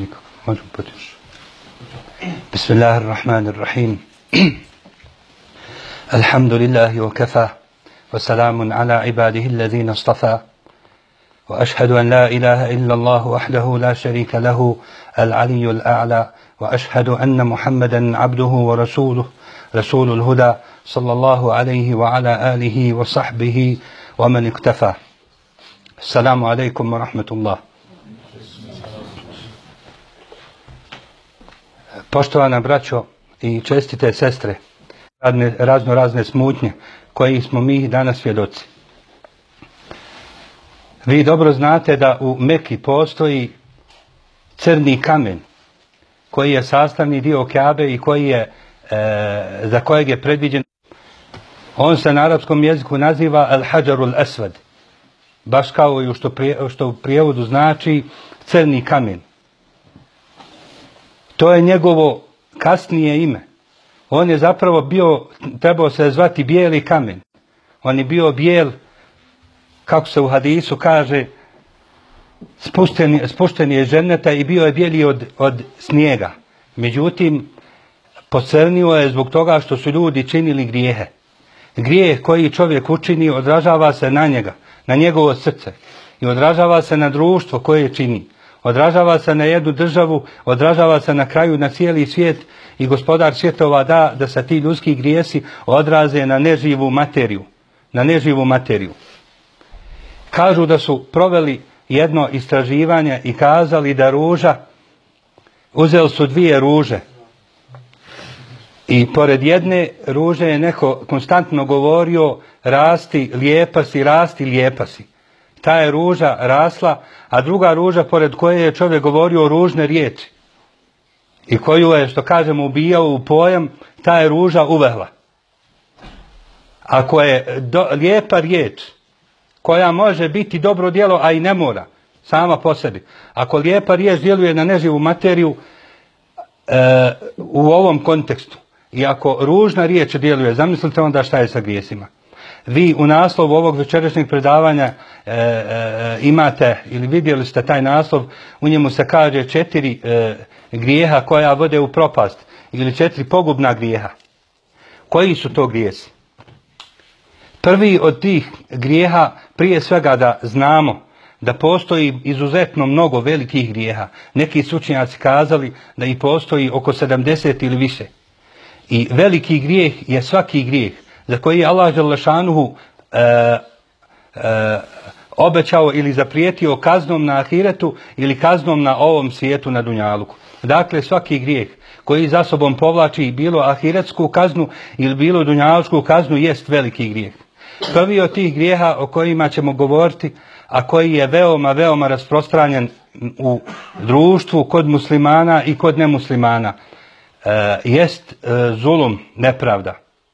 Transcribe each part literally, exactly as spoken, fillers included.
nikako. Možemo potići. Bismillahirrahmanirrahim. Alhamdulillahi wa kafa. Wa salamun ala ibadihi allazina istafa. Wa ashhadu an la ilaha illa Allah wahdahu la sharika lahu al-aliyyul a'la. Wa ashhadu anna Muhammadan abduhu wa rasuluh. Rasulul huda sallallahu alayhi wa ala alihi wa sahbihi wa man iktafa. Assalamu alaikum wa rahmatullah. Poštovana braćo i čestite sestre, razne, razno razne smutnje kojih smo mi danas svjedoci. Vi dobro znate da u Meki postoji crni kamen koji je sastavni dio Kabe i koji je, e, za kojeg je predviđen. On se na arapskom jeziku naziva Al-Hajarul Aswad, baš kao i što, prije, što u prijevodu znači crni kamen. To je njegovo kasnije ime. On je zapravo bio, trebao se zvati bijeli kamen. On je bio bijel, kako se u hadisu kaže, spušten, spušten je iz dženneta i bio je bijeli od, od snijega. Međutim, pocrnio je zbog toga što su ljudi činili grijehe. Grijeh koji čovjek učini odražava se na njega, na njegovo srce i odražava se na društvo koje čini. Odražava se na jednu državu, odražava se na kraju na cijeli svijet i gospodar svjetova da da se ti ljudski grijesi odraze na neživu materiju. Na neživu materiju. Kažu da su proveli jedno istraživanje i kazali da ruža, uzeli su dvije ruže. I pored jedne ruže je neko konstantno govorio rasti, lijepa si, rasti, lijepa si. Ta je ruža rasla, a druga ruža pored koje je čovjek govorio ružne riječi i koju je, što kažemo, ubijao u pojam, ta je ruža uvehla. Ako je do, lijepa riječ koja može biti dobro djelo, a i ne mora sama po sebi, ako lijepa riječ djeluje na neživu materiju e, u ovom kontekstu i ako ružna riječ djeluje, zamislite onda šta je sa grijesima. Vi u naslovu ovog večerašnjeg predavanja e, e, imate ili vidjeli ste taj naslov, u njemu se kaže četiri e, grijeha koja vode u propast ili četiri pogubna grijeha. Koji su to grijesi? Prvi od tih grijeha, prije svega da znamo da postoji izuzetno mnogo velikih grijeha. Neki su učenjaci kazali da ih postoji oko sedamdeset ili više. I veliki grijeh je svaki grijeh za koji je Allah dželešanuhu e, e, obećao ili zaprijetio kaznom na ahiretu ili kaznom na ovom svijetu na dunjaluku. Dakle, svaki grijeh koji za sobom povlači bilo ahiretsku kaznu ili bilo dunjalučku kaznu jest veliki grijeh. Prvi od tih grijeha o kojima ćemo govoriti, a koji je veoma, veoma rasprostranjen u društvu kod muslimana i kod nemuslimana, e, jest e, zulum, nepravda.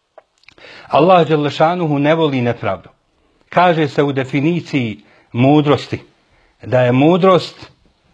Allah dželešanuhu ne voli nepravdu. Kaže se u definiciji mudrosti da je mudrost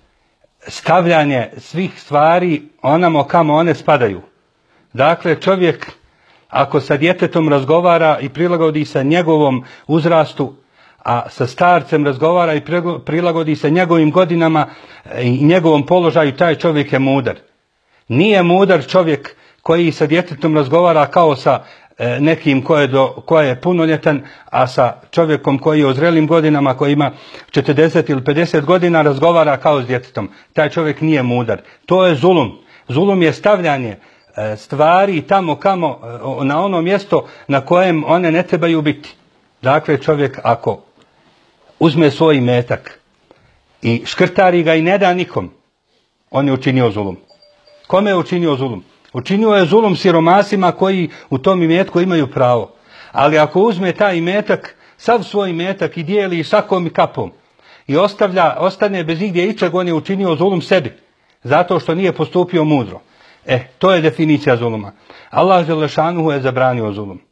stavljanje svih stvari onamo kamo one spadaju. Dakle, čovjek ako sa djetetom razgovara i prilagodi se njegovom uzrastu, a sa starcem razgovara i prilagodi se njegovim godinama i njegovom položaju, taj čovjek je mudar. Nije mudar čovjek koji sa djetetom razgovara kao sa nekim ko je, do, ko je punoljetan, a sa čovjekom koji je u zrelim godinama, koji ima četrdeset ili pedeset godina, razgovara kao s djetetom. Taj čovjek nije mudar. To je zulum. Zulum je stavljanje stvari tamo kamo, na ono mjesto na kojem one ne trebaju biti. Dakle, čovjek ako uzme svoj imetak i škrtari ga i ne da nikom, on je učinio zulum. Kome je učinio zulum? Učinio je zulum siromasima koji u tom imetku imaju pravo. Ali ako uzme taj imetak, sav svoj imetak i dijeli šakom i kapom i ostavlja, ostane bez nigdje ičeg, on je učinio zulum sebi. Zato što nije postupio mudro. E, to je definicija zuluma. Allah dželešanuhu je zabranio zulum.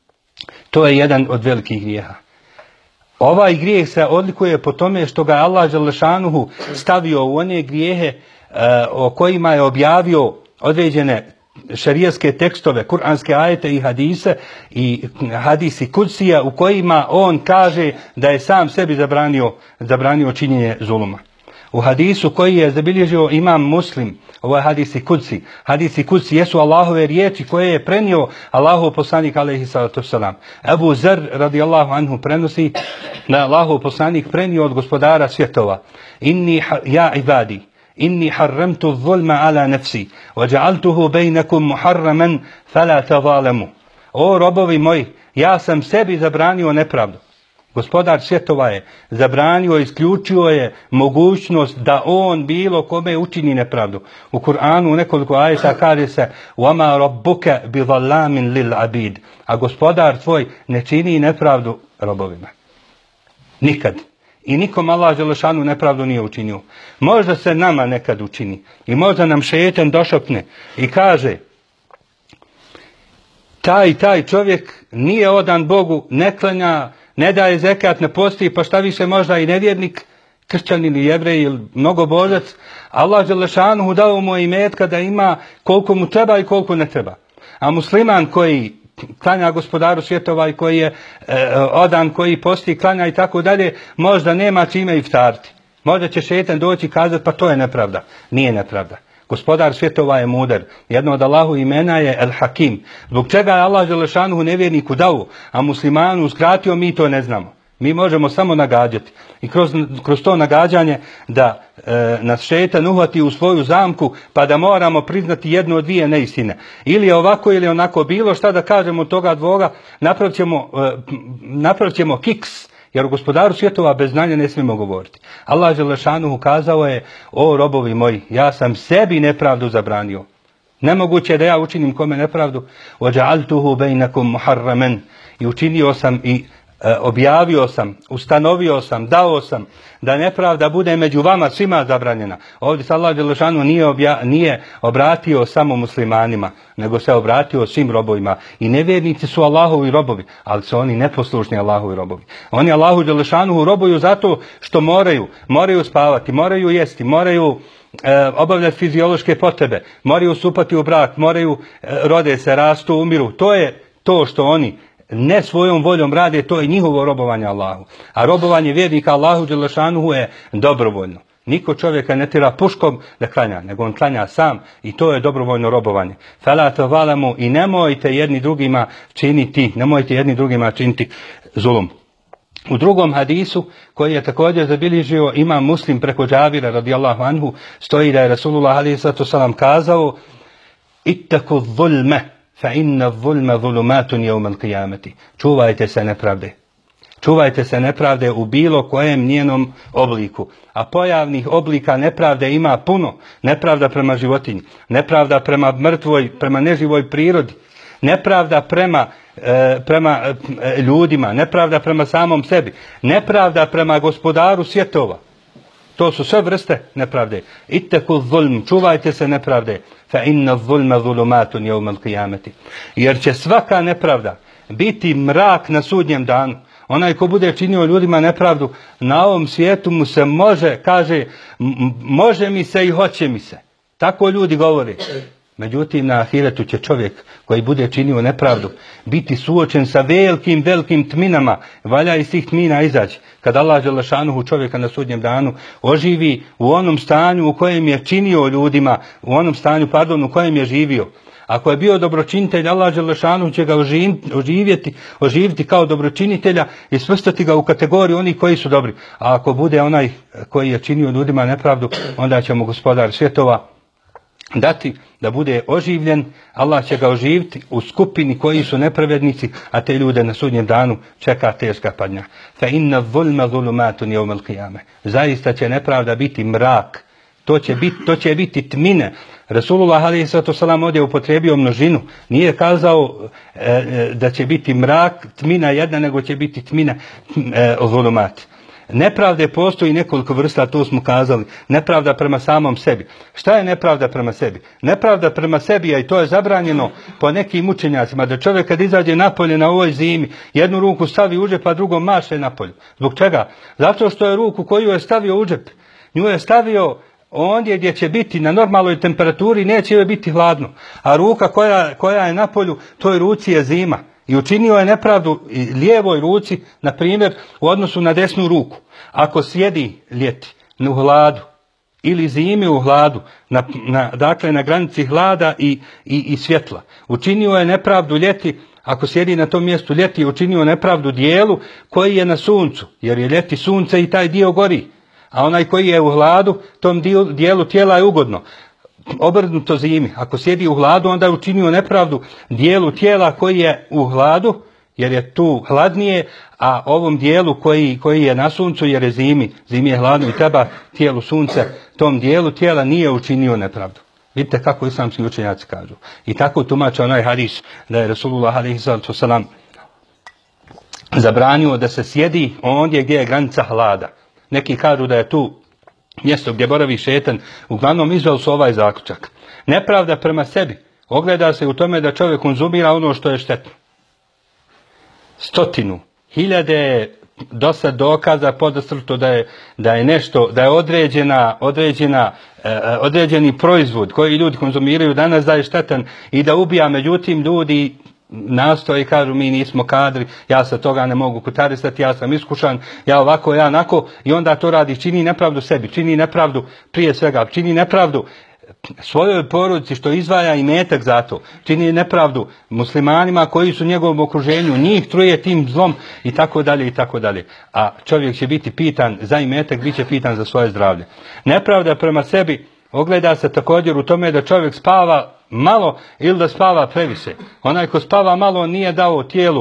To je jedan od velikih grijeha. Ovaj grijeh se odlikuje po tome što ga Allah dželešanuhu stavio u one grijehe uh, o kojima je objavio određene šerijatske tekstove, kuranske ajete i hadise i hadisi kudsija u kojima on kaže da je sam sebi zabranio, zabranio činjenje zuluma. U hadisu koji je zabilježio imam Muslim, ovo je hadisi kudsi. Hadisi kudsi jesu Allahove riječi koje je prenio Allahov poslanik alejhi salatu vesselam. Ebu Zer radijallahu anhu prenosi da Allahov poslanik prenio od gospodara svjetova: Inni ja ibadi, inni harramtu zulma ala nafsi, wa ja'altuhu bainakum muharraman fala tazalamu. O robovi moji, ja sam sebi zabranio nepravdu. Gospodar svjetova je zabranio, isključio je mogućnost da on bilo kome učini nepravdu. U Kur'anu u nekoliko ajeta kaže se: وَمَا رَبُّكَ بِظَلَّامٍ لِلْعَبِيدِ. A gospodar tvoj ne čini nepravdu robovima. Nikad. I nikom Allah dželešanu nepravdu nije učinio. Možda se nama nekad učini i možda nam šejtan došapne i kaže: taj taj čovjek nije odan Bogu, ne klanja, ne daje zekat, ne posti, pa šta više možda i nevjernik, kršćanin ili jevrej ili mnogobožac. Allah dželešanu dao mu imetka da ima koliko mu treba i koliko ne treba. A musliman koji klanja gospodaru svjetova i koji je e, odan, koji posti, klanja i tako dalje, možda nema čime iftariti. Možda će šejtan doći i kazati: pa to je nepravda. Nije nepravda. Gospodar svjetova je mudar. Jedno od Allahu imena je El Hakim. Zbog čega je Allah dželešanuhu nevjerniku dao, a muslimanu uskratio, mi to ne znamo. Mi možemo samo nagađati. I kroz, kroz to nagađanje da e, nas šejtan uhvati u svoju zamku, pa da moramo priznati jednu od dvije neistine. Ili je ovako ili onako, bilo šta da kažemo od toga dvoga, napravit ćemo, e, napravit ćemo kiks. Jer u gospodaru svjetova bez znanja ne smijemo govoriti. Allah dželešanuhu kazao je: o robovi moji, ja sam sebi nepravdu zabranio. Nemoguće je da ja učinim kome nepravdu. وَجَعَلْتُهُ بَيْنَكُمْ مُحَرَّمًا. I učinio sam i e, objavio sam, ustanovio sam, dao sam da nepravda bude među vama svima zabranjena. Ovdje se Allah dželešanuhu nije, obja, nije obratio samo muslimanima, nego se obratio svim robovima. I nevjernici su Allahovi robovi, ali su oni neposlušni Allahovi robovi. Oni Allahu dželešanuhu robuju zato što moraju, moraju spavati, moraju jesti, moraju e, obavljati fiziološke potrebe, moraju stupati u brak, moraju e, rode se, rastu, umiru. To je to što oni ne svojom voljom rade, to je njihovo robovanje Allahu. A robovanje vjernika Allahu dželešanuhu je dobrovoljno. Niko čovjeka ne tjera puškom da klanja, nego on klanja sam i to je dobrovoljno robovanje. Fala tazalamu. I nemojte jedni drugima činiti, nemojte jedni drugima činiti zulum. U drugom hadisu, koji je također zabilježio imam Muslim preko Džabira radijallahu anhu, stoji da je Rasulullah alejhi salatu vesselam kazao: ittaku zulme, fa inna zulme zulumatun yawm al-qiyamati. Čuvajte se nepravde. Čuvajte se nepravde u bilo kojem njenom obliku. A pojavnih oblika nepravde ima puno. Nepravda prema životinji, nepravda prema mrtvoj, prema neživoj prirodi, nepravda prema, e, prema e, ljudima, nepravda prema samom sebi, nepravda prema gospodaru svjetova. To su sve vrste nepravde. Ittaku zulm, čuvajte se nepravde. Fa inna zulma zulumatun yawm al-qiyamati. Jer će svaka nepravda biti mrak na sudnjem danu. Onaj ko bude činio ljudima nepravdu, na ovom svijetu mu se može, kaže, može mi se i hoće mi se. Tako ljudi govore. Međutim, na ahiretu će čovjek koji bude činio nepravdu biti suočen sa velikim, velikim tminama. Valja iz tih tmina izaći. Kad Allah dželešanuhu čovjeka na sudnjem danu oživi u onom stanju u kojem je činio ljudima, u onom stanju, pardon, u kojem je živio. Ako je bio dobročinitelj, Allah dželešanuhu će ga oživjeti, oživiti kao dobročinitelja i svrstati ga u kategoriju onih koji su dobri. A ako bude onaj koji je činio ljudima nepravdu, onda će mu gospodar svjetova dati da bude oživljen. Allah će ga oživiti u skupini koji su nepravednici, a te ljude na sudnjem danu čeka teška patnja. Fa inna zulma zulumatun yawm al-qiyamah. Zaista će nepravda biti mrak. To će biti, to će biti tmine. Rasulullah alejhi salatu vesselam ovdje upotrijebio množinu. Nije kazao e, da će biti mrak, tmina jedna, nego će biti tmina e, zulumat. Nepravde postoji nekoliko vrsta, to smo kazali. Nepravda prema samom sebi. Šta je nepravda prema sebi? Nepravda prema sebi, a i to je zabranjeno po nekim učenjacima, da čovjek kad izađe napolje na ovoj zimi, jednu ruku stavi u džep, a drugom maše napolje. Zbog čega? Zato što je ruku koju je stavio u džep, nju je stavio ondje gdje će biti na normalnoj temperaturi, neće joj biti hladno. A ruka koja, koja je na polju, toj ruci je zima. I učinio je nepravdu i lijevoj ruci, na primjer, u odnosu na desnu ruku. Ako sjedi ljeti u hladu, ili zimi u hladu, na, na, dakle na granici hlada i, i, i svjetla. Učinio je nepravdu ljeti, ako sjedi na tom mjestu ljeti, je učinio nepravdu dijelu koji je na suncu, jer je ljeti sunce i taj dio gori. A onaj koji je u hladu, tom dijelu tijela je ugodno. Obrnuto zimi, ako sjedi u hladu, onda je učinio nepravdu dijelu tijela koji je u hladu, jer je tu hladnije, a ovom dijelu koji, koji je na suncu, jer je zimi, zimi je hladno i treba tijelu sunce, tom dijelu tijela nije učinio nepravdu. Vidite kako islamski učenjaci kažu. I tako tumače onaj hadis da je Rasulullah alejhi salatu vesselam zabranio da se sjedi ondje gdje je granica hlada. Neki kažu da je tu mjesto gdje boravi šetan. Uglavnom izveli su ovaj zaključak. Nepravda prema sebi ogleda se u tome da čovjek konzumira ono što je štetno. Stotinu, hiljade do sad dokaza podastrto da je, da je nešto, da je određena, određena, eh, određeni proizvod koji ljudi konzumiraju danas da je štetan i da ubija, međutim ljudi nastoje i kažu mi nismo kadri, ja sa toga ne mogu kutarisati, ja sam iskušan, ja ovako, ja onako, i onda to radi, čini nepravdu sebi, čini nepravdu prije svega, čini nepravdu svojoj porodici što izdvaja imetak za to, čini nepravdu muslimanima koji su u njegovom okruženju, njih truje tim zlom i tako dalje i tako dalje. A čovjek će biti pitan za imetak, bit će pitan za svoje zdravlje. Nepravda prema sebi ogleda se također u tome da čovjek spava malo ili da spava previše. Onaj ko spava malo nije dao tijelu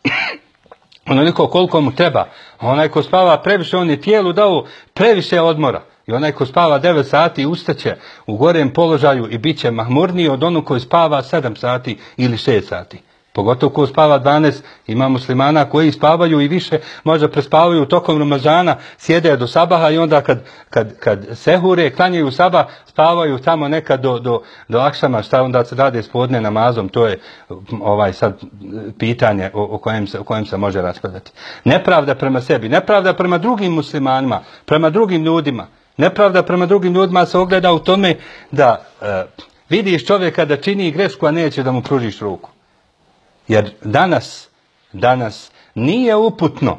onoliko koliko mu treba. Onaj ko spava previše, on je tijelu dao previše odmora. I onaj ko spava devet sati ustaće u gorem položaju i bit će mahmurniji od onog koji spava sedam sati ili šest sati. Pogotovo ko spava dvanaest, ima muslimana koji spavaju i više, možda prespavaju tokom Ramazana, sjede do sabaha i onda kad, kad, kad sehure, klanjaju sabah, spavaju tamo nekad do, do, do akšama, šta onda se rade s podne namazom, to je ovaj sad pitanje o, o, kojem se, o kojem se može raspravljati. Nepravda prema sebi, nepravda prema drugim muslimanima, prema drugim ljudima. Nepravda prema drugim ljudima se ogleda u tome da e, vidiš čovjeka da čini grešku, a neće da mu pružiš ruku. Jer danas, danas nije uputno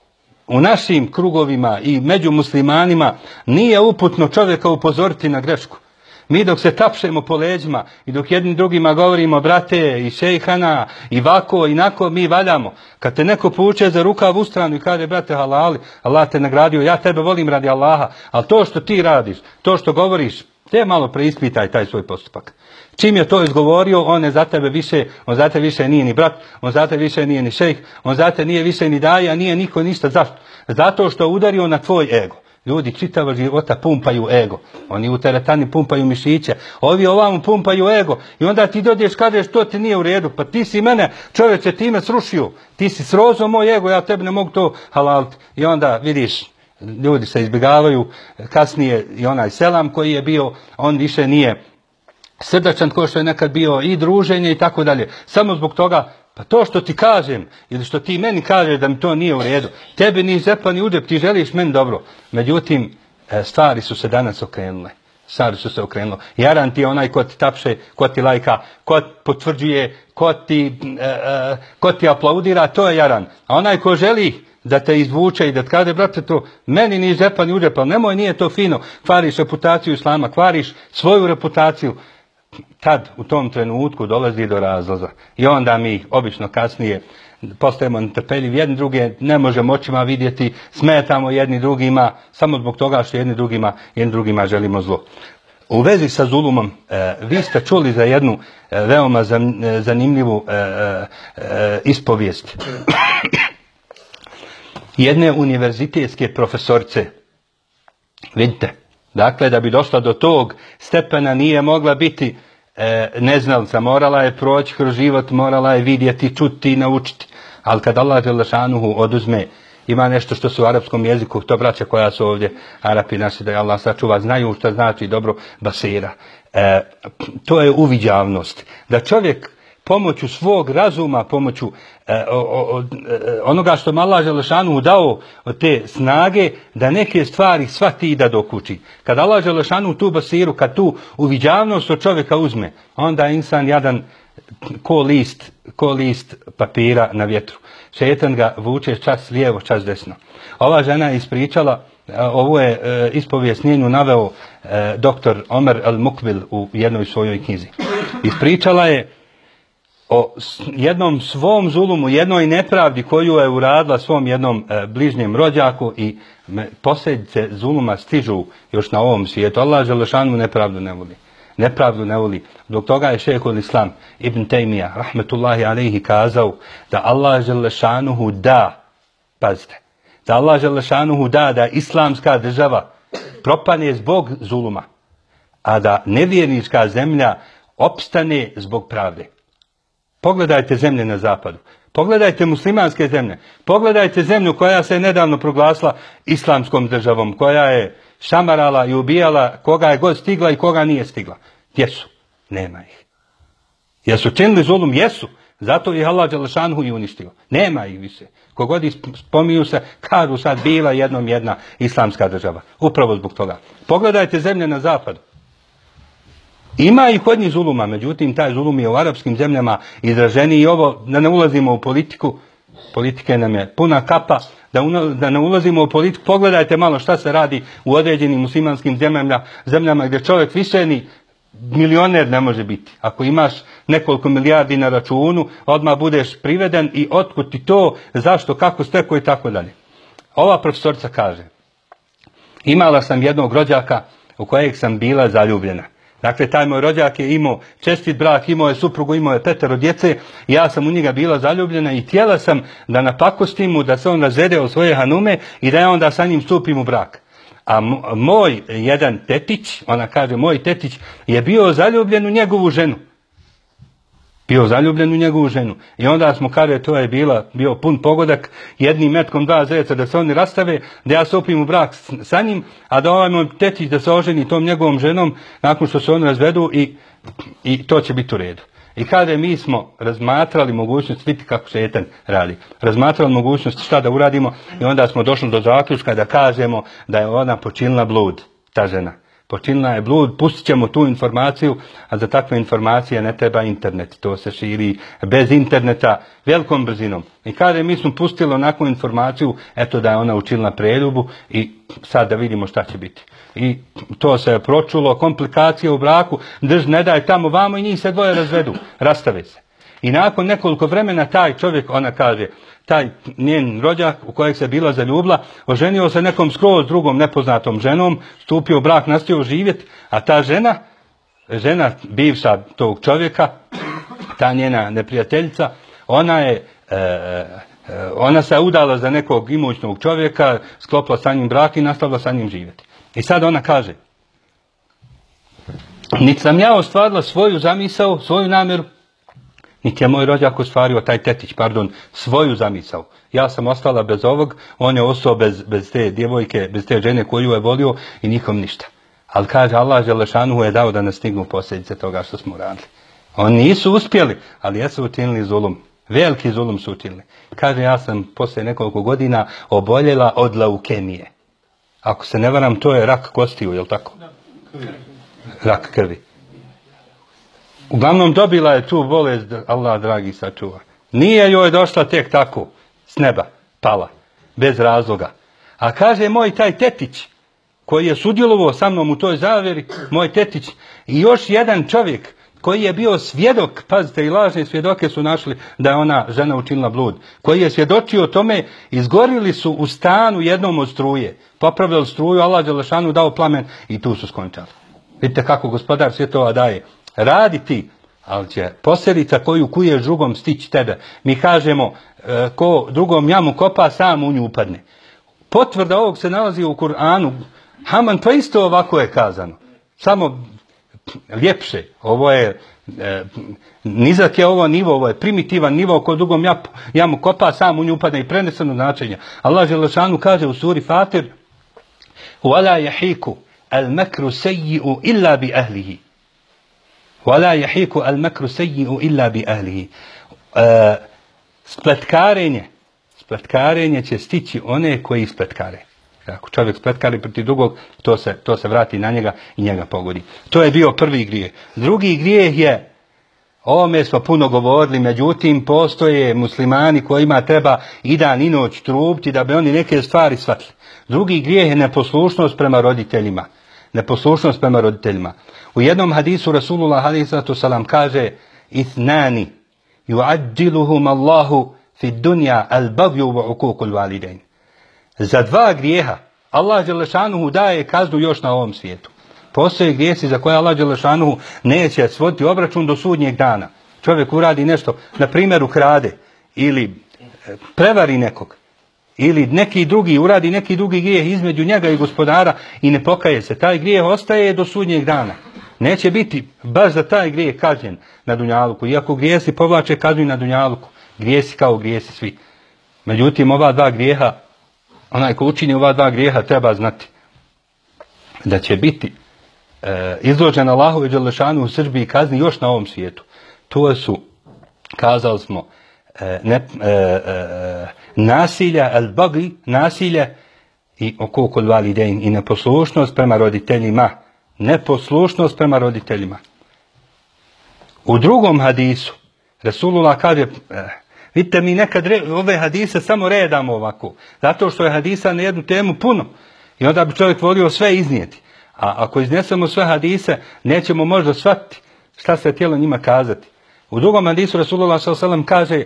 u našim krugovima i među muslimanima, nije uputno čovjeka upozoriti na grešku. Mi dok se tapšemo po leđima i dok jednim drugima govorimo brate i šejhana i vako i nako, mi valjamo. Kad te neko povuče za rukav u stranu i kaže brate halali, Allah te nagradio, ja tebe volim radi Allaha, ali to što ti radiš, to što govoriš, te malo preispitaj taj svoj postupak. Čim je to izgovorio, on je za tebe više, on za tebe više nije ni brat, on za tebe više nije ni šejh, on za tebe nije više ni daja, nije niko ništa. Zašto? Zato što udario na tvoj ego. Ljudi čitavog života pumpaju ego. Oni u teretani pumpaju mišiće. Ovi ovamo pumpaju ego. I onda ti dođeš, kažeš to ti nije u redu. Pa ti si mene, čovječe, ti me srušio. Ti si srozao moj ego, ja tebi ne mogu to halaliti. I onda vidiš, ljudi se izbjegavaju. Kasnije i onaj selam koji je bio, on više nije srdačan kao što je nekad bio i druženje i tako dalje. Samo zbog toga, pa to što ti kažem ili što ti meni kažeš da mi to nije u redu, tebi ni zepa ni udep, ti želiš meni dobro. Međutim, stvari su se danas okrenule. Stvari su se okrenule. Jaran ti je onaj ko ti tapše, ko ti lajka, ko potvrđuje, ko ti, uh, ko ti aplaudira, to je jaran. A onaj ko želi da te izvuče i da te kaže, brate, to meni ni zepa ni udep, ali nemoj, nije to fino, kvariš reputaciju islama, kvariš svoju reputaciju. Tad u tom trenutku dolazi do razlaza. I onda mi obično kasnije postajemo netrpeljivi, jedni druge ne možemo očima vidjeti, smetamo jedni drugima, samo zbog toga što jedni drugima, jedni drugima želimo zlo. U vezi sa zulumom, e, vi ste čuli za jednu e, veoma zanimljivu e, e, ispovijest. Jedne univerzitetske profesorice. Vidite. Dakle, da bi došla do tog stepena nije mogla biti e, neznalica, morala je proći kroz život, morala je vidjeti, čuti i naučiti. Ali kad Allah dželešanuhu oduzme, ima nešto što su u arapskom jeziku, to braća koja su ovdje, Arapi naši, da je Allah sačuva, znaju što znači dobro basira. E, to je uviđavnost. Da čovjek pomoću svog razuma, pomoću e, o, o, onoga što mu Allah dželešanuhu dao od te snage, da neke stvari shvati i da dokuči. Kad Allah dželešanuhu tu basiru, kad tu uviđavnost od čovjeka uzme, onda je insan jadan ko list, ko list papira na vjetru. Šetan ga vuče čas lijevo, čas desno. Ova žena je ispričala Ovo je e, ispovijest njenu naveo e, doktor Omer al-Mukbil u jednoj svojoj knjizi. Ispričala je o jednom svom zulumu, jednoj nepravdi koju je uradila svom jednom e, bližnjem rođaku i posljedice zuluma stižu još na ovom svijetu. Allah dželešanu nepravdu ne voli. Nepravdu ne voli. Zbog toga je šejhul Islam Ibn Tejmija rahmetullahi alejhi kazao da Allah dželešanuhu da, pazite, da Allah dželešanuhu da da islamska država propane zbog zuluma, a da nevjernička zemlja opstane zbog pravde. Pogledajte zemlje na zapadu. Pogledajte muslimanske zemlje. Pogledajte zemlju koja se nedavno proglasila islamskom državom, koja je šamarala i ubijala koga je god stigla i koga nije stigla. Gdje su? Nema ih. Jesu činili zulum? Jesu. Zato je Allah dželešanuhu i uništio. Nema ih više. Kogod spominju se, kažu sad bila jednom jedna islamska država. Upravo zbog toga. Pogledajte zemlje na zapadu. Ima i kod njih zuluma, međutim taj zulum je u arapskim zemljama izraženiji i ovo, da ne ulazimo u politiku, politike nam je puna kapa, da, una, da ne ulazimo u politiku, pogledajte malo šta se radi u određenim muslimanskim zemljama, zemljama gdje čovjek više ni milioner ne može biti. Ako imaš nekoliko milijardi na računu, odmah budeš priveden i otkud ti to, zašto, kako steko i tako dalje. Ova profesorica kaže, imala sam jednog rođaka u kojeg sam bila zaljubljena. Dakle, taj moj rođak je imao čestit brak, imao je suprugu, imao je petero djece, ja sam u njega bila zaljubljena i htjela sam da napakostim mu, da se on razvede od svoje hanume i da ja onda sa njim stupim u brak. A moj jedan tetić, ona kaže, moj tetić je bio zaljubljen u njegovu ženu. Bio zaljubljen u njegovu ženu. I onda smo, kaže, to je bila, bio pun pogodak, jednim metkom dva zeca da se oni rastave, da ja stupim u brak sa njim, a da ovaj moj tetić da se oženi tom njegovom ženom nakon što se oni razvedu i, i to će biti u redu. I kaže, mi smo razmatrali mogućnost, vidite kako šetan radi, razmatrali mogućnost šta da uradimo i onda smo došli do zaključka da kažemo da je ona počinila blud, ta žena. Počinila je blud, pustit ćemo tu informaciju, a za takve informacije ne treba internet. To se širi bez interneta velikom brzinom. I kaže, mi smo pustili onakvu informaciju, eto da je ona učinila preljubu i sad da vidimo šta će biti. I to se je pročulo, komplikacije u braku, drž ne daj tamo vamo i njih se dvoje razvedu, rastave se. I nakon nekoliko vremena taj čovjek, ona kaže, taj njen rođak u kojeg se bila zaljubila, oženio se nekom skroz drugom nepoznatom ženom, stupio u brak, nastavio živjeti, a ta žena, žena bivša tog čovjeka, ta njena neprijateljica, ona je, e, ona se udala za nekog imućnog čovjeka, sklopila sa njim brak i nastavila sa njim živjeti. I sad ona kaže, niti sam ja ostvarila svoju zamisao, svoju namjeru, niti je moj rođak ostvario, taj tetić, pardon, svoju zamisao. Ja sam ostala bez ovog, on je ostao bez, bez te djevojke, bez te žene koju je volio i nikom ništa. Ali kaže, Allah dželešanuhu je dao da nas stignu posljedice toga što smo radili. Oni nisu uspjeli, ali jesu učinili zulum. Veliki zulum su učinili. Kaže, ja sam poslije nekoliko godina oboljela od leukemije. Ako se ne varam, to je rak kostiju, jel tako? Rak krvi. Uglavnom dobila je tu bolest, Allah dragi sačuva. Nije joj došla tek tako, s neba, pala, bez razloga. A kaže moj taj tetić, koji je sudjelovao sa mnom u toj zavjeri, moj tetić, i još jedan čovjek koji je bio svjedok, pazite, i lažne svjedoke su našli da je ona žena učinila blud, koji je svjedočio tome, izgorili su u stanu jednom od struje, popravili struju, Allah dželešanu dao plamen i tu su skončali. Vidite kako gospodar svjetova daje. Radi ti, ali će posljedica koju kuješ drugom stići tebe. Mi kažemo, e, ko drugom jamu kopa, sam u nju upadne. Potvrda ovog se nalazi u Kur'anu. Haman, pa isto ovako je kazano. Samo ljepše. Ovo je, e, nizak je ovo nivo, ovo je primitivan nivo, ko drugom jamu, jamu kopa, sam u nju upadne i preneseno značenje. Allah dželešanu kaže u suri Fatir, وَلَا يَحِيكُ الْمَكْرُ سَيِّئُ إِلَّا بِأَهْلِهِ وَلَا يَحِيكُ الْمَكْرُ سَيِّئُ إِلَّا بِأَهْلِهِ. Spletkarenje, spletkarenje će stići one koji spletkare. Ako čovjek spletkari protiv drugog, to se, to se vrati na njega i njega pogodi. To je bio prvi grijeh. Drugi grijeh je, o ovome smo puno govorili, međutim postoje muslimani kojima treba i dan i noć trubiti da bi oni neke stvari shvatili. Drugi grijeh je neposlušnost prema roditeljima. Neposlušnost prema roditeljima. U jednom hadisu Rasulullah alejhi salatu selam kaže: "Ithnani yu'ajjiluhum Allahu fi dunya al-baghyu wa uququl walidain." Za dva grijeha Allah dželešanuhu daje kaznu još na ovom svijetu. Postoje grijesi za koje Allah dželešanuhu neće svoditi obračun do sudnjeg dana. Čovjek uradi nešto, na primjer ukrade ili prevari nekog, ili neki drugi uradi neki drugi grijeh između njega i gospodara i ne pokaje se. Taj grijeh ostaje do sudnjeg dana. Neće biti baš za taj grijeh kažnjen na dunjaluku. Iako grijesi povlače kaznu na dunjaluku. Grijesi kao grijesi svi. Međutim, ova dva grijeha, onaj ko učini ova dva grijeha treba znati da će biti e, izložen Allahu dželešanu u srdbi i kazni još na ovom svijetu. To su, kazali smo, e, ne, e, e, nasilja, al-bagi, nasilje i okukul validein, i neposlušnost prema roditeljima. Neposlušnost prema roditeljima. U drugom hadisu Rasulullah kaže, e, vidite, mi nekad re, ove hadise samo redamo ovako, zato što je hadisa na jednu temu puno i onda bi čovjek volio sve iznijeti. A ako iznesemo sve hadise, nećemo možda shvatiti šta se htjelo njima kazati. U drugom hadisu Rasulullah sallallahu alejhi ve sellem kaže: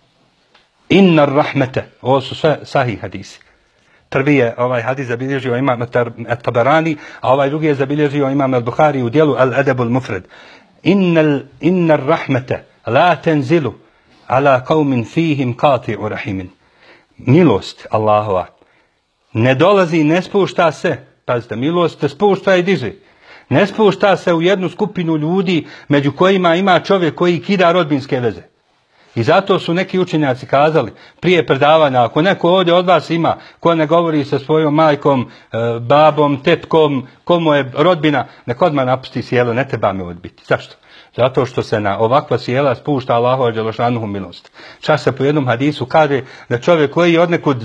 "Inna rahmete", ovo su sve sahih hadisi. Prvi je ovaj hadis zabilježio imam at-Tabarani, a ovaj drugi je zabilježio imam al-Buhari u dijelu al-Adab al-Mufrad. Inna inna rahmete la tanzilu ala qaumin fihim qati'u rahimin. Milost Allahova ne dolazi i ne spušta se, pazite, milost se spušta i diže. Ne spušta se u jednu skupinu ljudi među kojima ima čovjek koji kida rodbinske veze. I zato su neki učenjaci kazali prije predavanja, ako neko ovdje od vas ima ko ne govori sa svojom majkom, babom, tetkom, komu je rodbina, nek odmah napusti sjelo, ne treba me odbiti. Zašto? Zato što se na ovakva sjela spušta Allahova dželešanuhu milost. Čas se po jednom hadisu kaže da čovjek koji odnekud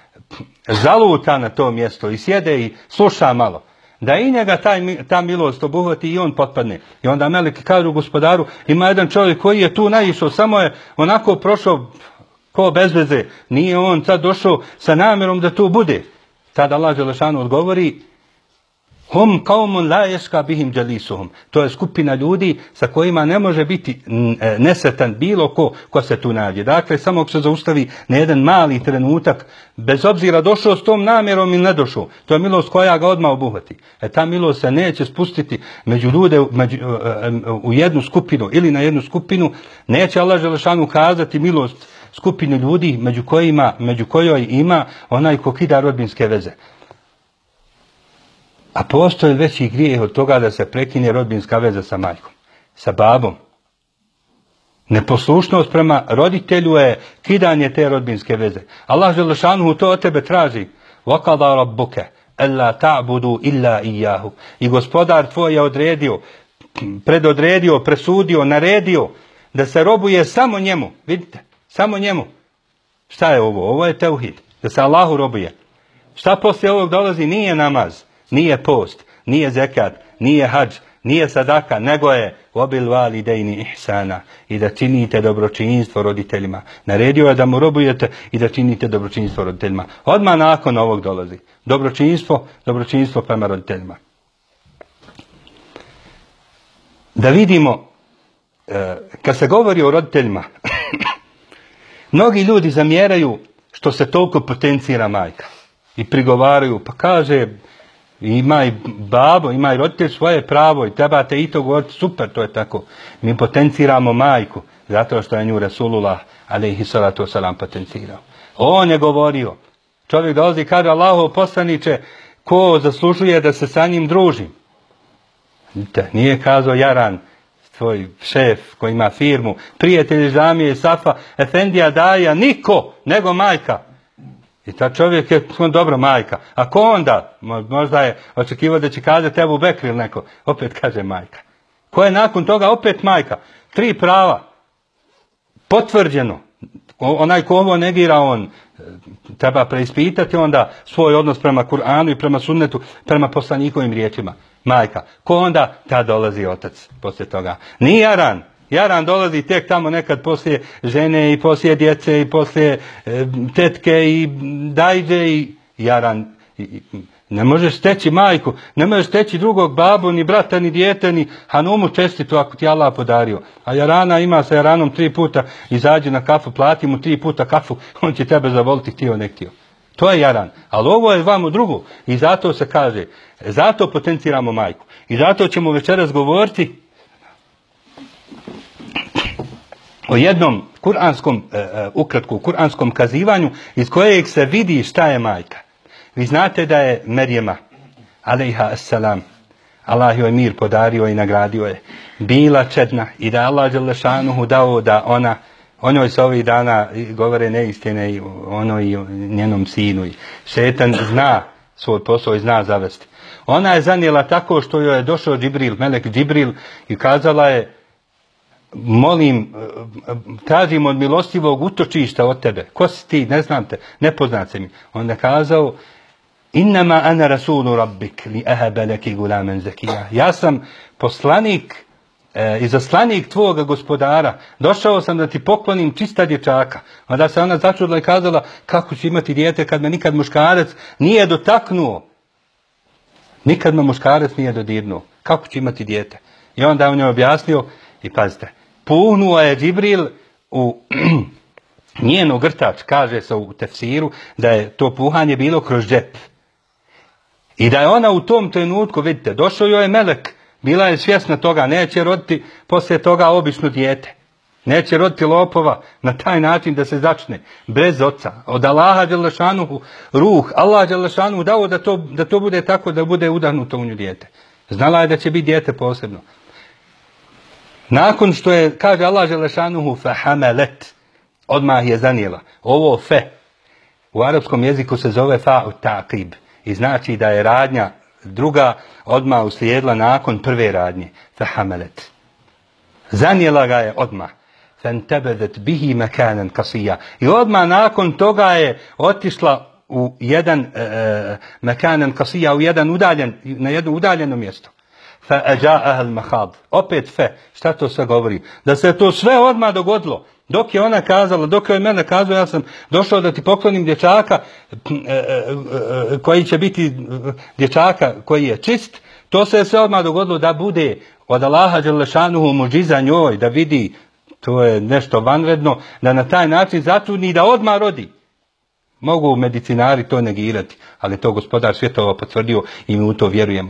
zaluta na to mjesto i sjede i sluša malo, da i njega taj, ta milost obuhvati i on potpadne. I onda meleki kažu gospodaru, ima jedan čovjek koji je tu naišao, samo je onako prošao ko bez veze, nije on sad došao sa namjerom da tu bude. Tada Allah dželešanu odgovori: "Hum qaumun la yashqa bihim jalisuhum." To je skupina ljudi sa kojima ne može biti nesretan bilo ko ko se tu nađe. Dakle, samo ako se zaustavi na jedan mali trenutak, bez obzira došao s tom namjerom ili ne došao, to je milost koja ga odmah obuhvati. E ta milost se neće spustiti među ljude među, u jednu skupinu ili na jednu skupinu. Neće Allah dželešanu kazati milost skupini ljudi među kojima, među kojoj ima onaj ko kida rodbinske veze. A postoji veći grijeh od toga da se prekine rodbinska veza sa majkom, sa babom. Neposlušnost prema roditelju je kidanje te rodbinske veze. Allah dželešanuhu to od tebe traži. وَقَضَى رَبُّكَ أَلَّا تَعْبُدُوا إِلَّا إِيَّاهُ. I gospodar tvoj je odredio, predodredio, presudio, naredio da se robuje samo njemu. Vidite, samo njemu. Šta je ovo? Ovo je teuhid. Da se Allahu robuje. Šta poslije ovog dolazi? Nije namaz, nije post, nije zekat, nije hadž, nije sadaka, nego je obil validejni ihsana, i da činite dobročinstvo roditeljima. Naredio je da mu robujete i da činite dobročinstvo roditeljima. Odmah nakon ovog dolazi dobročinstvo, dobročinstvo prema roditeljima. Da vidimo, kad se govori o roditeljima, mnogi ljudi zamjeraju što se toliko potencira majka i prigovaraju, pa kaže, ima i babo, ima i roditelj svoje pravo i trebate i to govoriti, super, to je tako. Mi potenciramo majku zato što je nju Rasulullah alejhi salatu vesselam potencirao. On je govorio, čovjek dolazi i kaže: Allahov poslaniče, ko zaslužuje da se sa njim družim? Nije kazao Jaran, tvoj šef koji ima firmu, prijatelj Žamije, Safa, Efendija, Daja, niko nego majka. I ta čovjek je dobro majka. A ko onda? Možda je očekivao da će kazati Ebu Bekr ili neko. Opet kaže majka. Ko je nakon toga? Opet majka. Tri prava. Potvrđeno. Onaj ko ovo negira, on treba preispitati onda svoj odnos prema Kur'anu i prema sunnetu, prema poslanikovim riječima. Majka. Ko onda? Ta dolazi otac poslije toga. Nije Jaran. Jaran dolazi tek tamo nekad poslije žene i poslije djece i poslije e, tetke i dajđe i Jaran. I, i, ne možeš steći majku, ne možeš steći drugog babu, ni brata, ni dijete, ni hanumu čestitu ako ti Allah podario. A jarana ima sa jaranom tri puta, izađi na kafu, plati mu tri puta kafu, on će tebe zavoliti htio ne htio. To je jaran. Ali ovo je vamo drugo. I zato se kaže, zato potenciramo majku. I zato ćemo večeras govoriti o jednom kuranskom, uh, ukratku, kuranskom kazivanju iz kojeg se vidi šta je majka. Vi znate da je Merjema, alejha esselam, Allah joj mir podario i nagradio je, bila čedna i da Allah dželešanuhu dao da ona, o njoj se ovih dana govore neistine i ono i njenom sinu. I šetan zna svoj posao i zna zavesti. Ona je zanijela tako što joj je došao Džibril, melek Džibril i kazala je, molim, tražim od milostivog utočišta od tebe. Ko si ti? Ne znam te, ne poznat se mi. On je kazao, innama ana rasulu rabbik li ahaba laki gulaman zakija. Ja sam poslanik e, i zaslanik tvoga gospodara. Došao sam da ti poklonim čista dječaka. Onda se ona začudila i kazala, kako ću imati dijete kad me nikad muškarac nije dotaknuo. Nikad me muškarac nije dodirnuo. Kako ću imati dijete? I onda on je objasnio, i pazite, puhnuo je Džibril u njenu grtač, kaže se u tefsiru, da je to puhanje bilo kroz džep. I da je ona u tom trenutku, vidite, došao joj je melek, bila je svjesna toga, neće roditi poslije toga obično dijete. Neće roditi lopova na taj način da se začne bez oca. Od Allaha dželešanuhu ruh, Allah dželešanuhu dao da to, da to bude tako da bude udahnuto u nju dijete. Znala je da će biti dijete posebno. Nakon što je, kaže Allah dželešanuhu, fahamelet, odmah je zanijela. Ovo fe, u arapskom jeziku se zove fa'u ta'qib. I znači da je radnja druga odmah uslijedila nakon prve radnje. Fahamelet. Zanijela ga je odmah. Fantabadat bihi makanan qasija. I odmah nakon toga je otišla u jedan uh, makanan qasija, u jedan udaljen, na jedno udaljeno mjesto. Fa ajaa'aha al-mahad. Opet fe. Šta to sve govori? Da se to sve odmah dogodilo. Dok je ona kazala, dok je mene kazao, ja sam došao da ti poklonim dječaka koji će biti dječaka koji je čist, to se je sve odmah dogodilo da bude od Allaha dželešanuhu muđiza njoj, da vidi, to je nešto vanredno, da na taj način zatrudni da odmah rodi. Mogu medicinari to negirati, ali to gospodar svjetova potvrdio i mi u to vjerujemo.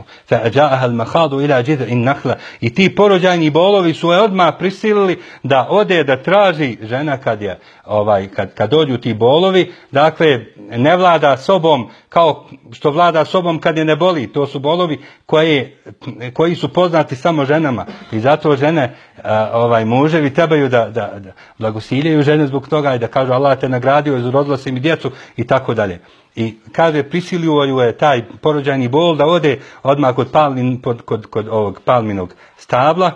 I ti porođajni bolovi su je odmah prisilili da ode da traži žena kad je ovaj kad kad dođu ti bolovi, dakle ne vlada sobom kao što vlada sobom kad je ne boli. To su bolovi koji koji su poznati samo ženama i zato žene a, ovaj muževi trebaju da da, da blagosiljaju žene zbog toga i da kažu Allah te nagradio, izrodila si mi djecu i tako dalje. I kaže prisilio ju je taj porođajni bol da ode odmah kod, palmin, kod, kod, kod ovog palminog stabla.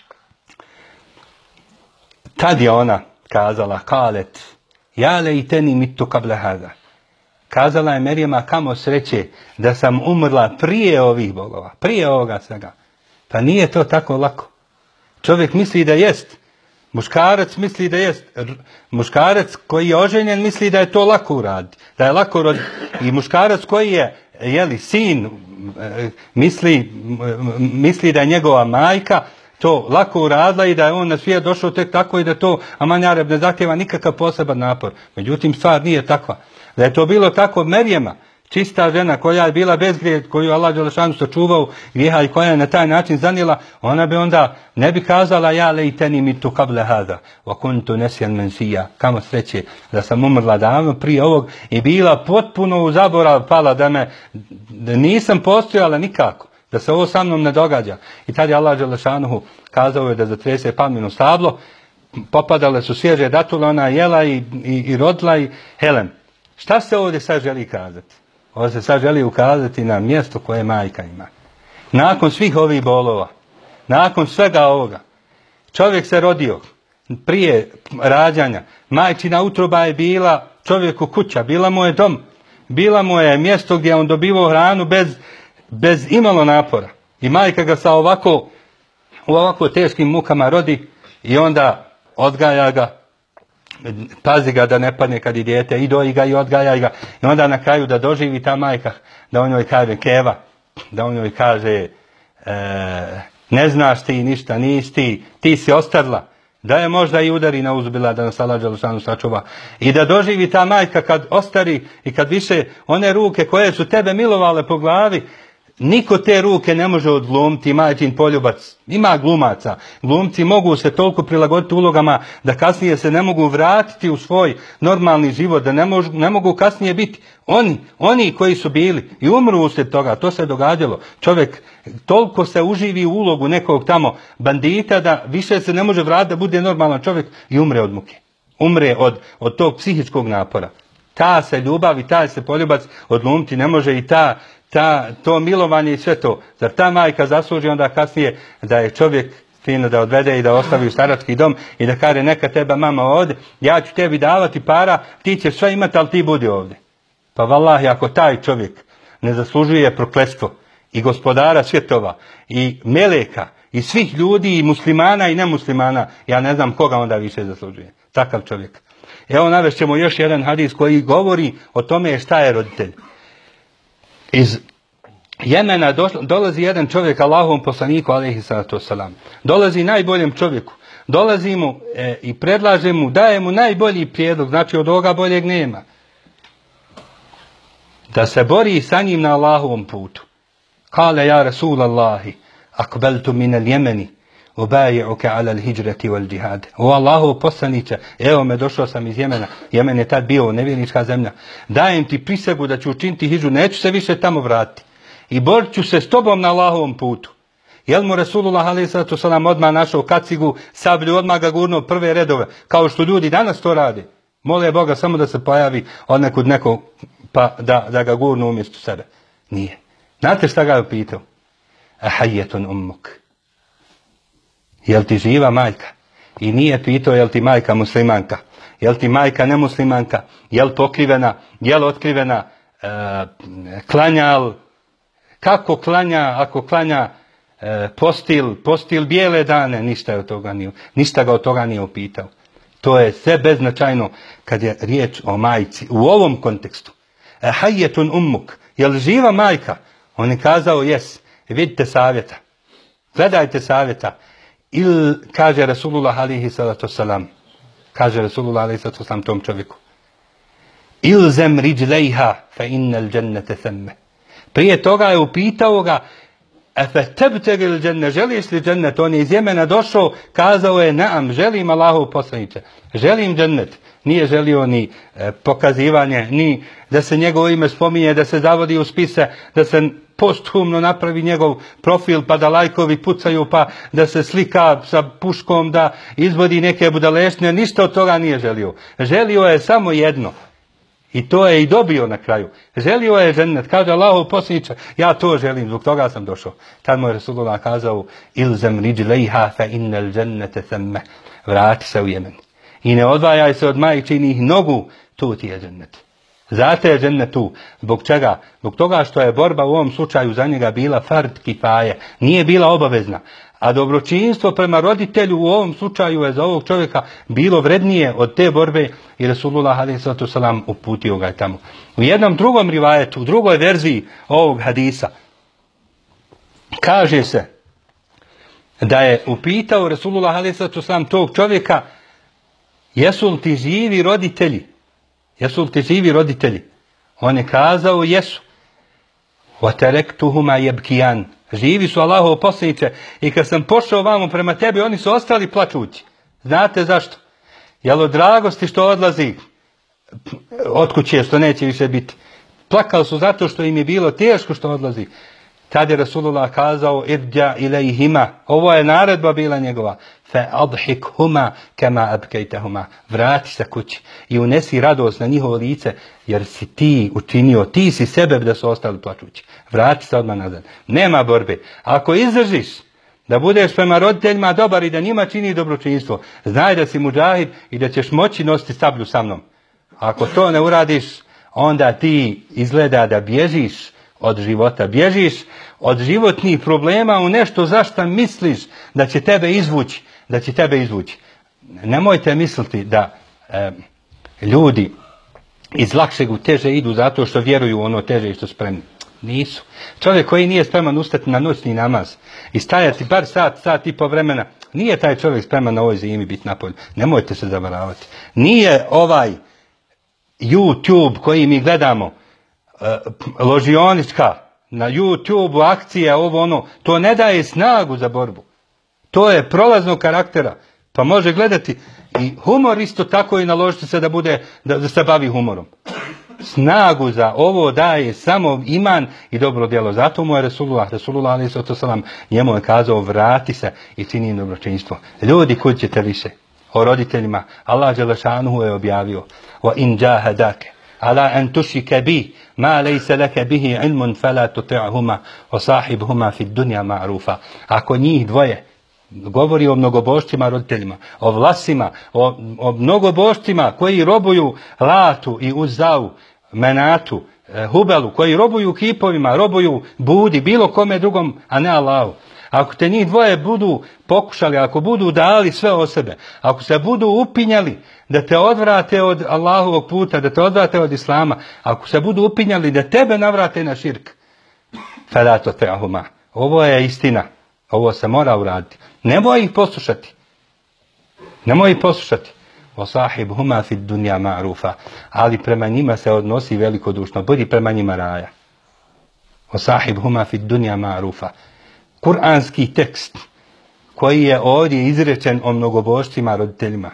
Tad je ona kazala, kalet, ja lejteni mitu kable hada. Kazala je Merjema, kamo sreće da sam umrla prije ovih bolova, prije ovoga svega. Pa nije to tako lako. Čovjek misli da jest. Muškarac misli da jest. Muškarac koji je oženjen misli da je to lako uraditi. Da je lako roditi. I muškarac koji je, jeli, sin, misli, misli da je njegova majka to lako uradila i da je on na svijet došao tek tako i da to amanjareb ne zahtjeva nikakav poseban napor. Međutim, stvar nije takva. Da je to bilo tako Merjema, čista žena koja je bila bez grijeha, koju Allah dželešanu sačuvao grijeha i koja je na taj način zanijela, ona bi onda ne bi kazala ja lejteni mitu kable hada wa kuntu nesjan mensija, kamo sreće da sam umrla davno prije ovog i bila potpuno u zaborav pala da me da nisam postojala nikako, da se ovo sa mnom ne događa. I tad je Allah dželešanu kazao je da zatrese palmino stablo, popadale su svježe datule, ona jela i, i, i rodila i Helen. Šta se ovdje sad želi kazati? Ovo se sad želi ukazati na mjesto koje majka ima. Nakon svih ovih bolova, nakon svega ovoga, čovjek se rodio prije rađanja. Majčina utroba je bila čovjeku kuća, bila mu je dom, bila mu je mjesto gdje on dobivao hranu bez, bez imalo napora. I majka ga sa ovako, u ovako teškim mukama rodi i onda odgaja ga, pazi ga da ne padne kad je dijete, i doji ga i odgajaj ga. I onda na kraju da doživi ta majka, da on njoj kaže keva, da on njoj kaže e, ne znaš ti ništa, nisi ti, ti si ostarla. Da je možda i udari na uzbila, da nas Allah dželešanu sačuva. I da doživi ta majka kad ostari i kad više one ruke koje su tebe milovale po glavi, niko te ruke ne može odglumiti, majčin poljubac. Ima glumaca. Glumci mogu se toliko prilagoditi ulogama da kasnije se ne mogu vratiti u svoj normalni život, da ne, mož, ne mogu kasnije biti oni, oni koji su bili i umru uslijed toga. To se događalo. Čovjek toliko se uživi u ulogu nekog tamo bandita da više se ne može vratiti da bude normalan čovjek i umre od muke. Umre od, od tog psihičkog napora. Ta se ljubav i taj se poljubac odglumiti ne može i ta Ta, to milovanje i sve to. Zar ta majka zasluži onda kasnije da je čovjek fino da odvede i da ostavi u starački dom i da kaže neka teba mama ovdje, ja ću tebi davati para, ti ćeš sve imati, ali ti budi ovdje. Pa vallahi, ako taj čovjek ne zaslužuje prokletstvo i gospodara svjetova i meleka i svih ljudi i muslimana i nemuslimana, ja ne znam koga onda više zaslužuje. Takav čovjek. Evo navešćemo još jedan hadis koji govori o tome šta je roditelj. Iz Jemena dolazi jedan čovjek Allahovom poslaniku alejhi salatu vesselam. Dolazi najboljem čovjeku. Dolazi mu e, i predlaže mu, daje mu najbolji prijedlog, znači od ovoga boljeg nema. Da se bori sa njim na Allahovom putu. Kale ja Rasulallahi, akbeltu min al Jemeni, ubaji'uke ala al hijrati wal džihad. O Allahov poslaniče, evo me, došao sam iz Jemena. Jemen je tad bio nevjernička zemlja. Dajem ti prisegu da ću učiniti hidžu, neću se više tamo vratiti. I borit ću se s tobom na Allahovom putu. Jel mu Rasulullah alejhi salatu vesselam odmah našao kacigu, sablju, odmah ga gurnuo prve redove, kao što ljudi danas to rade. Mole Boga samo da se pojavi od nekud nekog, pa da, da ga gurnu umjesto sebe. Nije. Znate šta ga je pitao? Ahayetun ummuk. Jel ti živa majka? I nije pitao jel ti majka muslimanka, jel ti majka nemuslimanka, jel pokrivena, jel otkrivena, e, klanjal, kako klanja, ako klanja e, postil, postil bijele dane, ništa, je od toga nije, ništa ga od toga nije upitao. To je sve beznačajno kad je riječ o majci u ovom kontekstu. Ahayetun ummuk, jel živa majka? On je kazao jes, vidite savjeta, gledajte savjeta. Ili kaže Rasulullah alejhi salatu vesselam, kaže Rasulullah alejhi salatu vesselam tom čovjeku, ilzem riđlejha fa innal džennete themme. Prije toga je upitao ga, efe tebtegil dženne, želiš li džennet? On je iz Jemena došao, kazao je naam, želim Allahov poslaniče, želim džennet. Nije želio ni e, pokazivanje, ni da se njegovo ime spominje, da se zavodi u spise, da se posthumno napravi njegov profil, pa da lajkovi pucaju, pa da se slika sa puškom, da izvodi neke budalešne, ništa od toga nije želio. Želio je samo jedno. I to je i dobio na kraju. Želio je džennet. Kaže Allahov poslaniče, ja to želim, zbog toga sam došao. Tad mu je Rasulullah kazao, ilzem riđlejha fa innal džennete themme. Vrati se u Jemen. I ne odvajaj se od majčinih nogu, tu ti je džennet. Zato je džennet tu. Zbog čega? Zbog toga što je borba u ovom slučaju za njega bila fard kifaje. Nije bila obavezna. A dobročinstvo prema roditelju u ovom slučaju je za ovog čovjeka bilo vrednije od te borbe i Rasulullah alejhi salatu vesselam uputio ga je tamo. U jednom drugom rivajetu, u drugoj verziji ovog hadisa, kaže se da je upitao Rasulullah alejhi salatu vesselam tog čovjeka, jesu li ti živi roditelji? Jesu li ti živi roditelji? On je kazao jesu. وَتَرَكْتُهُمَا يَبْكِيَانِ. Živi su, Allahov poslaniče, i kad sam pošao vamo prema tebi, oni su ostali plačući. Znate zašto? Jel od dragosti što odlazi od kuće, što neće više biti? Plakali su zato što im je bilo teško što odlazi. Tad je Rasulullah kazao, irđa ilejhima, ovo je naredba bila njegova, fa adhikhuma kama abkejtahuma, vrati se kući i unesi radost na njihovo lice, jer si ti učinio, ti si sebe da su ostali plačući. Vrati se odmah nazad. Nema borbe. Ako izdržiš da budeš prema roditeljima dobar i da njima čini dobročinstvo, znaj da si mudžahid i da ćeš moći nositi sablju sa mnom. Ako to ne uradiš, onda ti izgleda da bježiš od života. Bježiš od životnih problema u nešto zašto misliš da će tebe izvući. Da će tebe izvući. Nemojte misliti da e, ljudi iz lakšeg u teže idu zato što vjeruju u ono teže i što spremni. Nisu. Čovjek koji nije spreman ustati na noćni namaz i stajati bar sat, sat i po vremena, nije taj čovjek spreman na ovoj zimi biti napolju. Nemojte se zavaravati. Nije ovaj YouTube koji mi gledamo, uh, ložionička, na YouTube akcija, ovo ono, to ne daje snagu za borbu. To je prolaznog karaktera. Pa može gledati i humor isto tako i naložiti se da bude, da, da se bavi humorom. Snagu za ovo daje samo iman i dobro djelo. Zato mu je Resulullah, Resulullah alejhi salatu vesselam, njemu je kazao vrati se i čini im dobročinstvo. Ljudi, kud ćete više? O roditeljima Allah dželešanuhu je objavio: wa in jahadake ala an tushrika bi ma laysa laka bihi ilmun fala tuti'huma wa sahibhuma fi dunya ma'rufa. Ako njih dvoje, govori o mnogobošcima roditeljima, o vlasima, o, o mnogobošcima koji robuju Latu i Uzavu, Menatu, Hubelu, koji robuju kipovima, robuju Budi, bilo kome drugom, a ne Allahu. Ako te njih dvoje budu pokušali, ako budu dali sve o sebe, ako se budu upinjali da te odvrate od Allahovog puta, da te odvrate od Islama, ako se budu upinjali da tebe navrate na širk, fala tuti'huma. Ovo je istina. Ovo se mora uraditi. Nemoj ih poslušati. Nemoj ih poslušati. وَصَاحِبْهُمَا فِي الدُّنْيَا مَعْرُوفًا. Ali prema njima se odnosi velikodušno. Budi prema njima raja. وَصَاحِبْهُمَا فِي الدُّنْيَا مَعْرُوفًا. Kur'anski tekst koji je ovdje izrečen o mnogobošcima roditeljima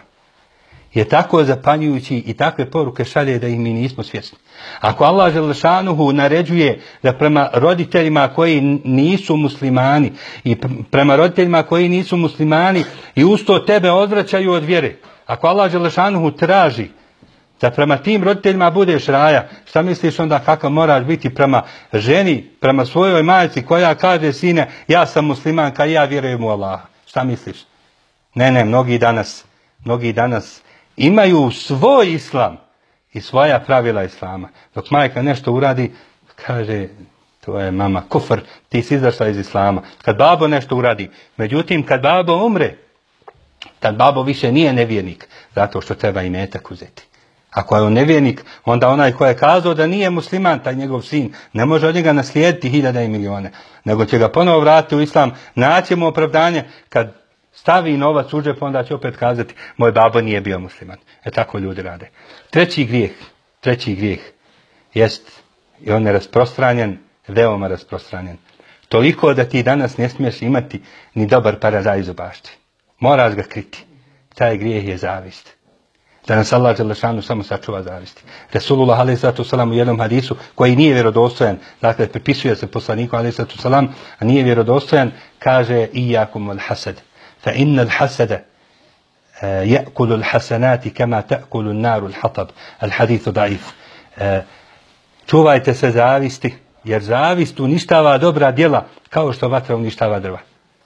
je tako zapanjujući i takve poruke šalje da ih mi nismo svjesni. Ako Allah dželešanuhu naređuje da prema roditeljima koji nisu muslimani i prema roditeljima koji nisu muslimani i usto tebe odvraćaju od vjere, ako Allah dželešanuhu traži da prema tim roditeljima budeš raja, šta misliš onda kakav moraš biti prema ženi, prema svojoj majci koja kaže: sine, ja sam muslimanka i ja vjerujem u Allaha. Šta misliš? Ne, ne, mnogi danas, mnogi danas imaju svoj islam i svoja pravila islama. Dok majka nešto uradi, kaže: to je mama kufr, ti si izašla iz islama. Kad babo nešto uradi, međutim kad babo umre, tad babo više nije nevjernik, zato što treba imetak uzeti. Ako je on nevjernik, onda onaj ko je kazao da nije musliman, taj njegov sin, ne može od njega naslijediti hiljade i milijone, nego će ga ponovo vratiti u islam, naći mu opravdanje, kad stavi novac u džep, onda će opet kazati: moj babo nije bio musliman. E tako ljudi rade. Treći grijeh, treći grijeh jest, i on je rasprostranjen, veoma rasprostranjen. Toliko da ti danas ne smiješ imati ni dobar paradajz u bašti. Moraš ga kriti. Taj grijeh je zavist. Da nas Allah dželešanu samo sačuva zavisti. Resulullah alejhi salatu vesselam u jednom hadisu koji nije vjerodostojan, dakle pripisuje se poslaniku alejhi salatu vesselam, a nije vjerodostojan, kaže: iyakum wal hasad, fa inna al hasada ya'kulu al hasanati kama ta'kulu an-naru al-hatab. Al hadithu da'if. Čuvajte se zavisti, jer zavist uništava dobra djela kao što vatra uništava drva.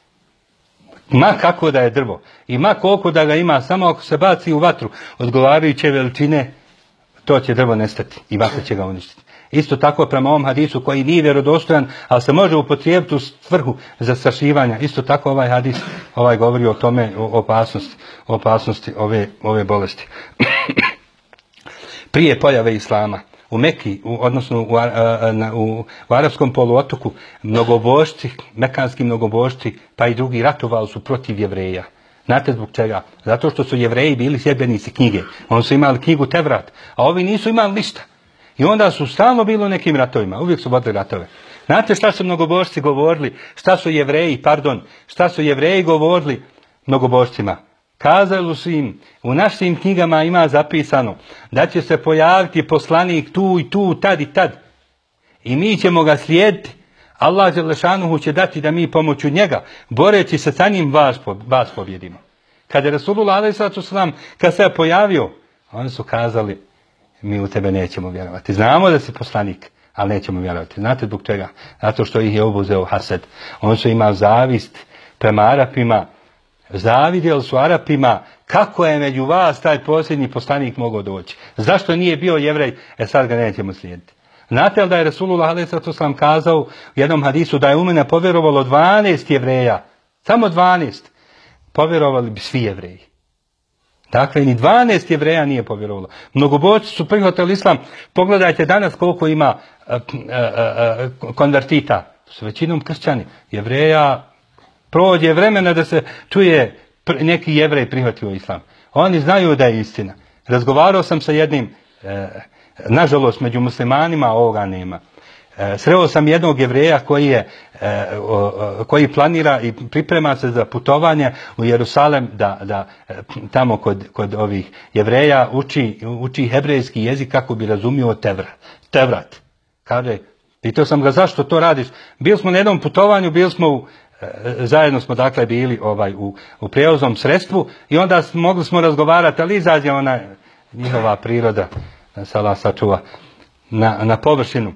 Ma kako da je drvo i ma koliko da ga ima, samo ako se baci u vatru odgovarajuće veličine, to će drvo nestati i vatra će ga uništiti. Isto tako prema ovom hadisu koji nije vjerodostojan, ali se može upotrijebiti u svrhu zastrašivanja. Isto tako ovaj hadis ovaj govori o tome, o opasnosti, o opasnosti ove, ove bolesti. Prije pojave islama u Meki, u, odnosno u, a, na, u, u arapskom poluotoku, mnogobošci, mekanski mnogobošci, pa i drugi ratovali su protiv Jevreja. Znate zbog čega? Zato što su Jevreji bili sljedbenici knjige. Oni su imali knjigu Tevrat, a ovi nisu imali ništa. I onda su stalno bili u nekim ratovima, uvijek su vodili ratove. Znate šta su mnogobošci govorili? Šta su Jevreji, pardon, šta su Jevreji govorili mnogobošcima? Kazali su im: u našim knjigama ima zapisano da će se pojaviti poslanik tu i tu, tad i tad. I mi ćemo ga slijediti. Allah dželešanuhu će dati da mi pomoću njega, boreći se sa njim, vas, vas pobjedimo. Kad je Resulullah alejhi salatu vesselam, kad se je pojavio, oni su kazali: mi u tebe nećemo vjerovati. Znamo da si poslanik, ali nećemo vjerovati. Znate zbog čega? Zato što ih je obuzeo hased. Oni su imali zavist prema Arapima. Zavidjeli su Arapima kako je među vas taj posljednji poslanik mogao doći. Zašto nije bio Jevrej? E sad ga nećemo slijediti. Znate li da je Resulullah alejhi salatu vesselam kazao u jednom hadisu da je u mene povjerovalo dvanaest Jevreja? Samo dvanaest. Povjerovali bi svi Jevreji. Dakle, ni dvanaest Jevreja nije povjerovalo. Mnogoboci su prihvatili islam. Pogledajte danas koliko ima uh, uh, uh, konvertita. To su većinom kršćani. Jevreja, prođe vremena da se čuje neki Jevrej prihvatio islam. Oni znaju da je istina. Razgovarao sam sa jednim, uh, nažalost među muslimanima ovoga nema. Sreo sam jednog Jevreja koji je, koji planira i priprema se za putovanje u Jerusalem da, da tamo kod, kod ovih Jevreja uči, uči hebrejski jezik kako bi razumio tevrat. tevrat. Kaže, pitao sam ga zašto to radiš. Bili smo na jednom putovanju, bili smo u, zajedno smo dakle bili ovaj, u, u prijevoznom sredstvu i onda mogli smo razgovarati, ali izađe ona njihova priroda, sala sačuva, na, na površinu.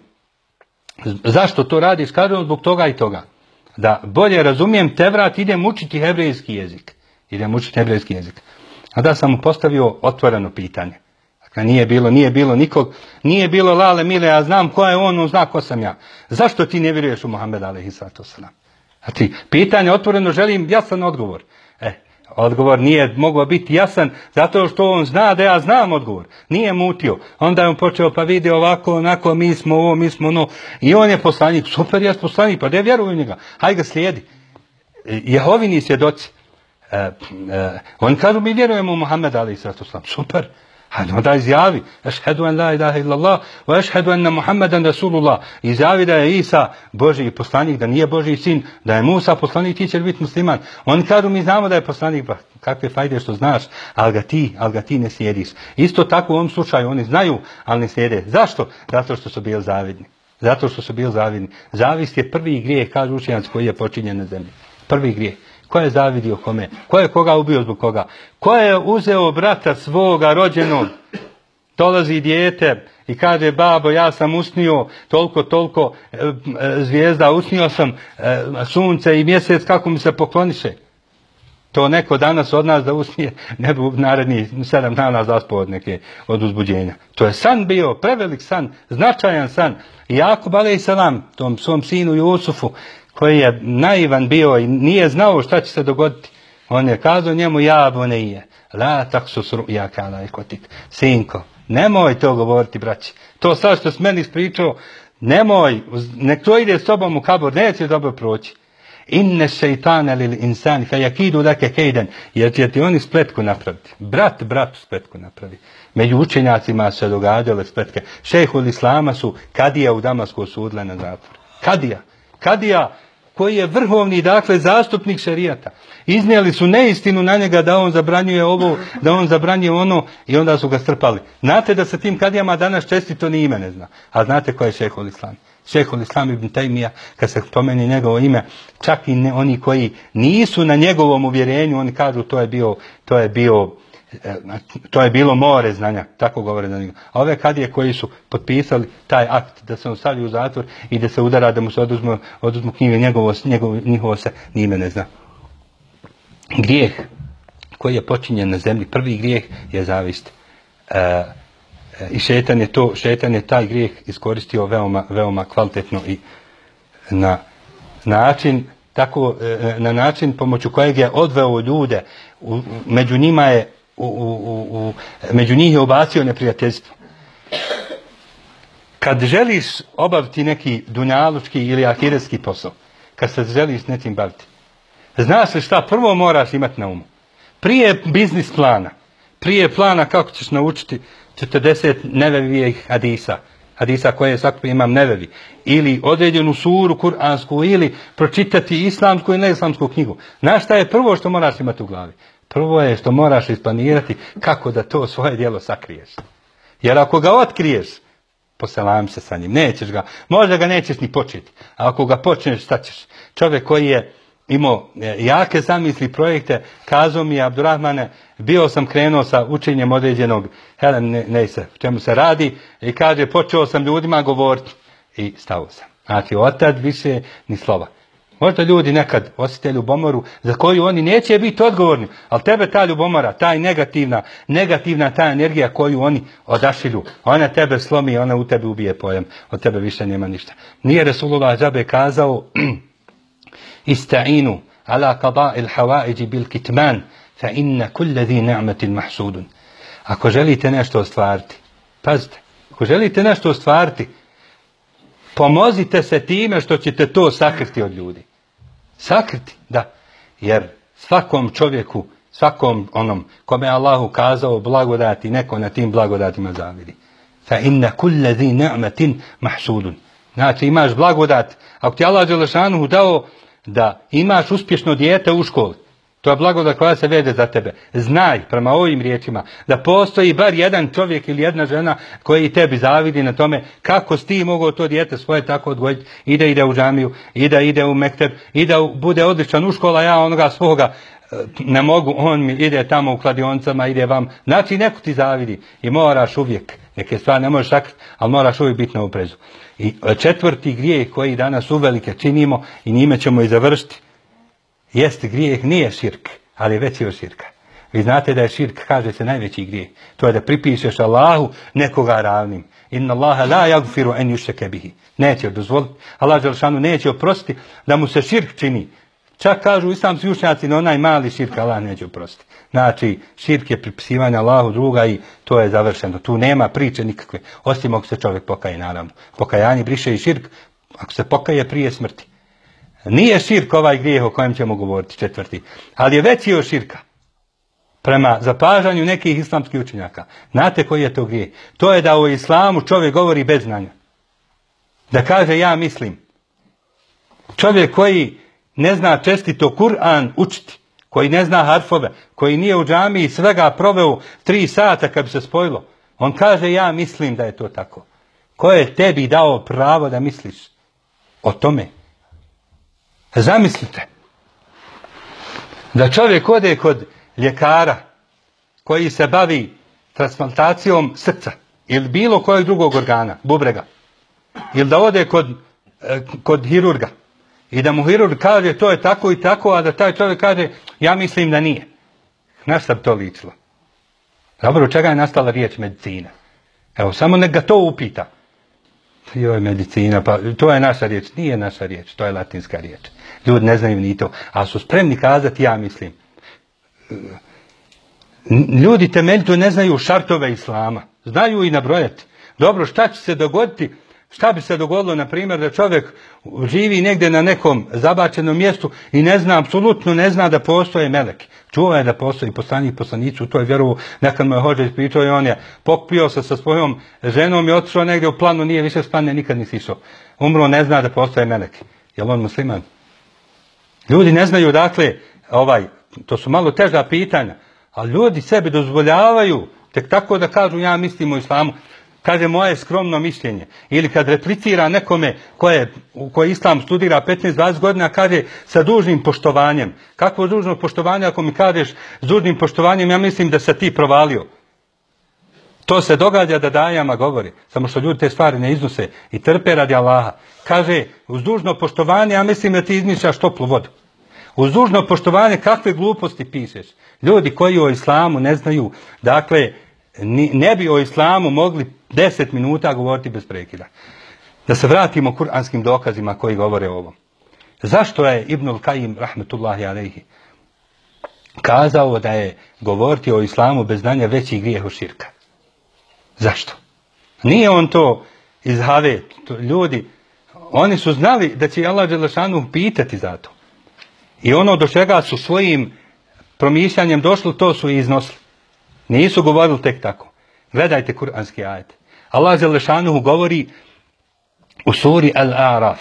Zašto to radiš? Kažem zbog toga i toga. Da bolje razumijem Tevrat, idem učiti hebrejski jezik. Idem učiti hebrejski jezik. A da sam mu postavio otvoreno pitanje. Dakle, nije bilo, nije bilo nikog, nije bilo lale mile, ja znam ko je on, on zna ko sam ja. Zašto ti ne vjeruješ u Muhameda alejhi salatu vesselam? Znači, pitanje otvoreno, želim jasan odgovor. E, odgovor nije mogao biti jasan zato što on zna da ja znam odgovor. Nije mutio. Onda je on počeo pa vidi ovako, onako, mi smo ovo, mi smo ono. I on je poslanik. Super, ja sam poslanik, pa da je vjeruju u njega. Hajde ga slijedi. Jehovini svjedoci. E, e, oni kažu mi vjerujemo u Muhammeda alejhi salatu vesselam. Super. Hajde onda izjavi. Ešhedu en la ilaha illallah wa ešhedu enne Muhammedan Rasulullah. Izjavi da je Isa Božji poslanik, da nije Božji sin, da je Musa poslanik, ti ćeš biti musliman. Oni kažu mi znamo da je poslanik, pa kakve fajde što znaš, ali ga ti, ali ga ti ne slijediš. Isto tako u ovom slučaju oni znaju, ali ne slijede. Zašto? Zato što su bili zavidni. Zato što su bili zavidni. Zavist je prvi grijeh, kažu učenjaci, koji je počinjen na zemlji. Prvi grijeh. Ko je zavidio kome? Ko je koga ubio zbog koga? Ko je uzeo brata svoga rođenog? Dolazi dijete i kaže, babo, ja sam usnio toliko, toliko e, e, zvijezda, usnio sam e, sunce i mjesec, kako mi se pokloniše. To neko danas od nas da usnije, ne bi naredni sedam dana zaspao od neke, od uzbuđenja. To je san bio, prevelik san, značajan san. I Jakub alejselam, tom svom sinu Jusufu, koji je naivan bio i nije znao šta će se dogoditi. On je kazao njemu, ja bunije, la taksus ru'jaka alejkotik. Sinko, nemoj to govoriti, braći. To sad što s meni ispričao, nemoj, nek to ide s tobom u kabor, neće dobro proći. Inne šeitane lil insani fe jakidu leke kejden, jer će ti oni spletku napraviti. Brat, bratu spletku napravi. Među učenjacima se događale spletke. Šejhul Islama su Kadija u Damasku osudile na zatvor. Kadija. Kadija koji je vrhovni, dakle, zastupnik šerijata. Iznijeli su neistinu na njega da on zabranjuje ovo, da on zabranjuje ono i onda su ga strpali. Znate da sa tim kadijama danas čestito ni ime ne zna. A znate ko je šejhul Islam? Šejhul Islam ibn Tajmija, kad se spomeni njegovo ime, čak i ne, oni koji nisu na njegovom uvjerenju, oni kažu to je bio, to je bio to je bilo more znanja, tako govore za njega. A ove kadije koji su potpisali taj akt da se on stavlja u zatvor i da se udara, da mu se oduzmu, oduzmu knjige, njegovo, njegovo, njihovo se ni ime ne zna. Grijeh koji je počinjen na zemlji, prvi grijeh je zavist. E, I šetan je to, šetan je taj grijeh iskoristio veoma, veoma kvalitetno i na način, tako, na način pomoću kojeg je odveo ljude, u, među njima je U, u, u, među njih je ubacio neprijateljstvo. Kad želiš obaviti neki dunjalučki ili ahiretski posao, kad se želiš nekim baviti, znaš li šta prvo moraš imati na umu? Prije biznis plana, prije plana kako ćeš naučiti četrdeset nevevijih hadisa, hadisa koje svakako imam nevevi, ili određenu suru kuransku, ili pročitati islamsku i neislamsku knjigu. Znaš šta je prvo što moraš imati u glavi? Prvo je što moraš isplanirati kako da to svoje djelo sakriješ. Jer ako ga otkriješ, poselam se sa njim, nećeš ga, možda ga nećeš ni početi. A ako ga počneš, šta ćeš? Čovjek koji je imao jake zamisli projekte, kazao mi je, Abdurrahmane, bio sam krenuo sa učenjem određenog, Helen, ne, ne se, o čemu se radi, i kaže, počeo sam ljudima govoriti i stao sam. Znači, od tad više ni slova. Možda ljudi nekad osjete ljubomoru za koju oni neće biti odgovorni, ali tebe ta ljubomora, taj negativna, negativna ta energija koju oni odašilju, ona tebe slomi, ona u tebe ubije pojam, od tebe više nema ništa. Nije Resulullah džabe kazao, ista'inu ala qada il hawaiđi bil kitman, fa inna kulle zi ni'matin mahsudun. Ako želite nešto ostvariti, pazite, ako želite nešto ostvariti, pomozite se time što ćete to sakriti od ljudi. Sakriti, da. Jer svakom čovjeku, svakom onom kome je Allah ukazao blagodati, neko na tim blagodatima zavidi. Fa inna kulle zi ni'matin mahsudun. Znači imaš blagodat, ako ti Allah dželešanu dao da imaš uspješno dijete u školi, to je blagodat koja se vede za tebe. Znaj, prema ovim riječima, da postoji bar jedan čovjek ili jedna žena koji tebi zavidi na tome kako si ti mogao to dijete svoje tako odgojiti i da ide u džamiju, i da ide u mekteb, i da bude odličan u škola, ja onoga svoga ne mogu, on mi ide tamo u kladionicama, ide vam. Znači neko ti zavidi i moraš uvijek, neke stvari ne možeš sakriti, ali moraš uvijek biti na oprezu. I četvrti grijeh koji danas uvelike činimo i njime ćemo i završiti, jest grijeh, nije širk, ali je veći od širka. Vi znate da je širk, kaže se, najveći grijeh. To je da pripišeš Allahu nekoga ravnim. Inna Allaha la yagfiru an yushraka bihi. Neće dozvoliti, Allah dželešanu neće oprostiti da mu se širk čini. Čak kažu islamski učenjaci na onaj mali širk Allah neće oprostiti. Znači, širk je pripisivanje Allahu druga i to je završeno. Tu nema priče nikakve, osim ako se čovjek pokaje, naravno. Pokajanje briše i širk, ako se pokaje prije smrti. Nije širk ovaj grijeh o kojem ćemo govoriti, četvrti, ali je veći od širka. Prema zapažanju nekih islamskih učenjaka. Znate koji je to grijeh? To je da u islamu čovjek govori bez znanja. Da kaže ja mislim. Čovjek koji ne zna čestito Kur'an učiti, koji ne zna harfove, koji nije u džamiji svega proveo tri sata kad bi se spojilo, on kaže ja mislim da je to tako. Ko je tebi dao pravo da misliš o tome? Zamislite da čovjek ode kod ljekara koji se bavi transplantacijom srca ili bilo kojeg drugog organa, bubrega, ili da ode kod, kod hirurga i da mu hirurg kaže to je tako i tako, a da taj čovjek kaže ja mislim da nije. Na šta bi to ličilo? Dobro, od čega je nastala riječ medicina? Evo, samo nek ga to upita. Joj, medicina, pa to je naša riječ. Nije naša riječ, to je latinska riječ. Ljudi ne znaju ni to, ali su spremni kazati ja mislim. Ljudi temeljito ne znaju šartove islama. Znaju i nabrojati. Dobro, šta će se dogoditi? Šta bi se dogodilo, na primjer, da čovjek živi negdje na nekom zabačenom mjestu i ne zna, apsolutno ne zna da postoje meleki. Čuva je da postoji poslanik, poslanicu, u toj vjeru, nekad mu je hođa ispričao i on je pokpio se sa svojom ženom i otišao negdje u planu, nije više spane, nikad nisi išao. Umro, ne zna da postoje meleki. Je li on musliman? Ljudi ne znaju, dakle, ovaj, to su malo teža pitanja, ali ljudi sebi dozvoljavaju tek tako da kažu ja mislim u islamu. Kaže moje skromno mišljenje. Ili kad replicira nekome koje, koji islam studira petnaest dvadeset godina, kaže sa dužnim poštovanjem. Kakvo dužno poštovanje ako mi kažeš s dužnim poštovanjem, ja mislim da se ti provalio. To se događa da dajama govori. Samo što ljudi te stvari ne iznose i trpe radi Allaha. Kaže uz dužno poštovanje, ja mislim da ti izmišljaš toplu vodu. Uz dužno poštovanje kakve gluposti pišeš. Ljudi koji o islamu ne znaju, dakle, ne bi o islamu mogli deset minuta govoriti bez prekida. Da se vratimo kuranskim dokazima koji govore o ovom. Zašto je Ibnul Kajim, rahmetullahi alejhi, kazao da je govoriti o islamu bez znanja veći grijeh od širka? Zašto? Nije on to iz have, to ljudi, oni su znali da će Allah dželešanu pitati za to. I ono do čega su svojim promišljanjem došli, to su i iznosili. Nisu govorili tek tako. Gledajte kuranski ajet. Allah dželešanu govori u suri Al-A'raf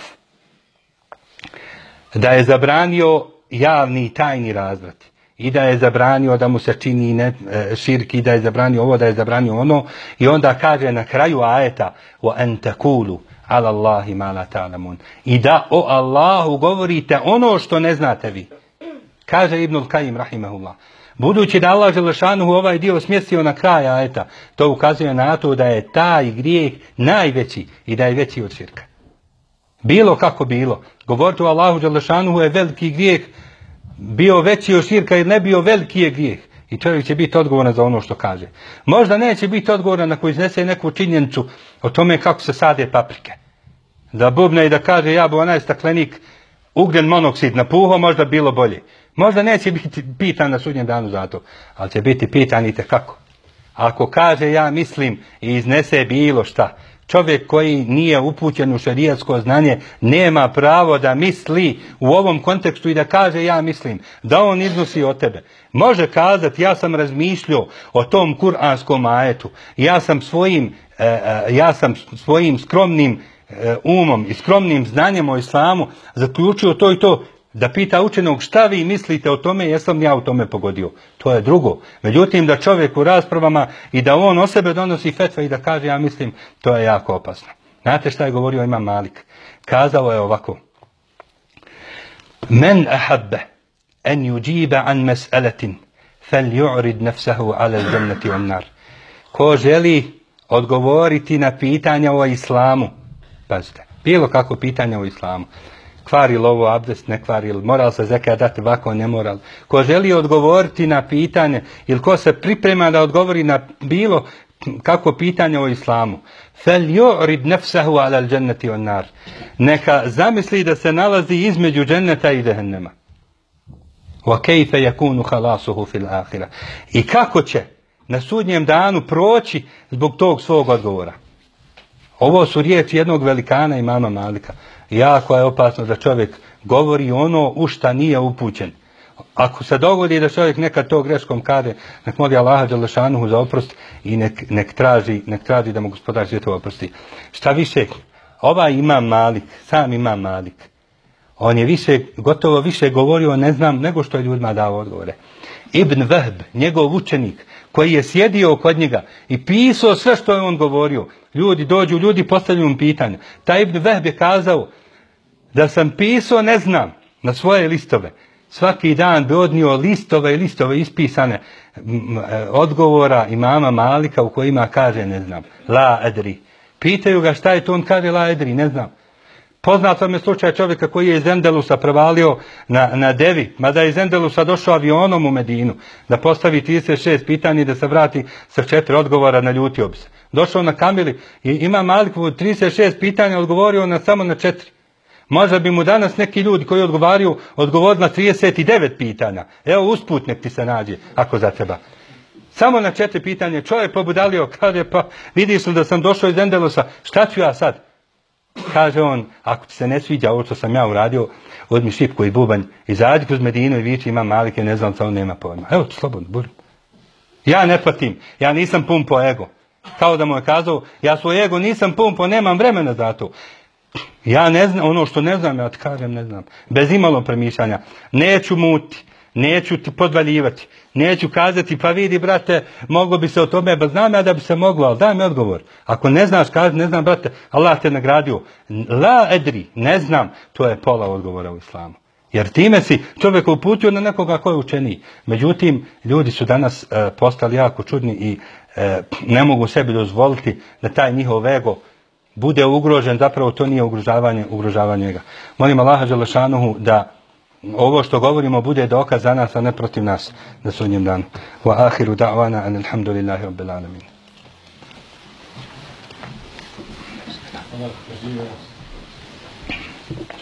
da je zabranio javni i tajni razvrat. I da je zabranio da mu se čini ne, širk, i da je zabranio ovo, da je zabranio ono. I onda kaže na kraju ajeta وَأَنْ تَكُولُوا عَلَى اللَّهِ مَا لَا تَعْلَمُونَ. I da o Allahu govorite ono što ne znate vi. Kaže Ibnul Kajim, rahimahullah. Budući da Allah dželešanuhu ovaj dio smjestio na kraj ajeta, to ukazuje na to da je taj grijeh najveći i da je veći od širka. Bilo kako bilo. Govoriti o Allahu dželešanuhu je veliki grijeh, bio veći od širka ili ne bio, veliki je grijeh. I čovjek će biti odgovoran za ono što kaže. Možda neće biti odgovoran ako iznese neku činjenicu o tome kako se sade paprike. Da bubne i da kaže ja bi onaj staklenik ugljen monoksid napuhao, možda bilo bolje. Možda neće biti pitan na sudnjem danu za to, ali će biti pitan i tekako. Ako kaže ja mislim i iznese bilo šta, čovjek koji nije upućen u šerijatsko znanje nema pravo da misli u ovom kontekstu i da kaže ja mislim, da on iznosi od tebe. Može kazati ja sam razmišljao o tom kuranskom ajetu, ja sam svojim, ja sam svojim skromnim umom i skromnim znanjem o islamu zaključio to i to, da pita učenog šta vi mislite o tome, jesam li ja u tome pogodio. To je drugo. Međutim, da čovjek u raspravama i da on o sebe donosi fetve i da kaže ja mislim, to je jako opasno. Znate šta je govorio Imam Malik? Kazao je ovako. Men ahabbe en yuđiba an mes'eletin fel ju'rid nefsahu ala dženneti on nar. Ko želi odgovoriti na pitanja o islamu, pazite, bilo kako pitanja o islamu, kvari lovo abdest, ne kvari, ili moral se zekat dati, ovako ne moral. Ko želi odgovoriti na pitanje, ili ko se priprema da odgovori na bilo kako pitanje o islamu, fel ju'rid nefsahu ala dženneti on nar. Neka zamisli da se nalazi između dženneta i dehennema. Wa kejfe yakunu halasuhu fil ahira. I kako će na sudnjem danu proći zbog tog svog odgovora. Ovo su riječi jednog velikana Imama Malika. Jako je opasno da čovjek govori ono u šta nije upućen. Ako se dogodi da čovjek nekad to greškom kaže, nek moli Allaha dželešanuhu za oprost i nek, nek, traži, nek traži da mu gospodar svjetova oprosti. Šta više, ovaj Imam Malik, sam Imam Malik, on je više, gotovo više govorio ne znam nego što je ljudima dao odgovore. Ibn Wahb, njegov učenik, koji je sjedio kod njega i pisao sve što je on govorio. Ljudi dođu, ljudi postavljaju mu pitanja. Taj Ibn Wahb je kazao da sam pisao ne znam na svoje listove. Svaki dan bi odnio listove i listove ispisane odgovora Imama Malika u kojima kaže ne znam. La edri. Pitaju ga šta je to, on kaže la edri, ne znam. Poznat vam je slučaj čovjeka koji je iz Endelusa prevalio na, na Devi, mada je iz Endelusa došao avionom u Medinu, da postavi trideset šest pitanja i da se vrati sa četiri odgovora, naljutio bi se. Došao na kamili i Imam Malik u trideset šest pitanja odgovorio na, samo na četiri. Možda bi mu danas neki ljudi koji odgovaraju odgovorili na trideset devet pitanja. Evo usput nek ti se nađe, ako zatreba. Samo na četiri pitanja čovjek pobudalio, kaže pa vidiš li da sam došao iz Endelusa, šta ću ja sad? Kaže on, ako ti se ne sviđa ovo što sam ja uradio, odmi šipku i bubanj, izađi kroz Medinu i viči Imam Malike, ne znam, on nema pojma. Evo ti slobodno, budi. Ja ne patim, ja nisam pumpo ego. Kao da mu je kazao, ja svoj ego nisam pumpo, nemam vremena za to. Ja ne znam, ono što ne znam, ja ti kažem ne znam. Bez imalo premišljanja. Neću muti, neću ti podvaljivati, neću kazati, pa vidi brate, moglo bi se o tome, ba znam ja da bi se moglo, ali daj mi odgovor. Ako ne znaš, kaži, ne znam brate, Allah te nagradio. La edri, ne znam, to je pola odgovora u islamu. Jer time si čovjek uputio na nekoga ko je učeniji. Međutim, ljudi su danas e, postali jako čudni i e, ne mogu sebi dozvoliti da taj njihov ego bude ugrožen, zapravo to nije ugrožavanje, ugrožavanje njega. Molim Allaha dželešanuhu da ovo što govorimo bude dokaz za nas, a ne protiv nas na sudnjem danu. Wa ahiru da'wana an alhamdulillahi rabbil alamin. Allah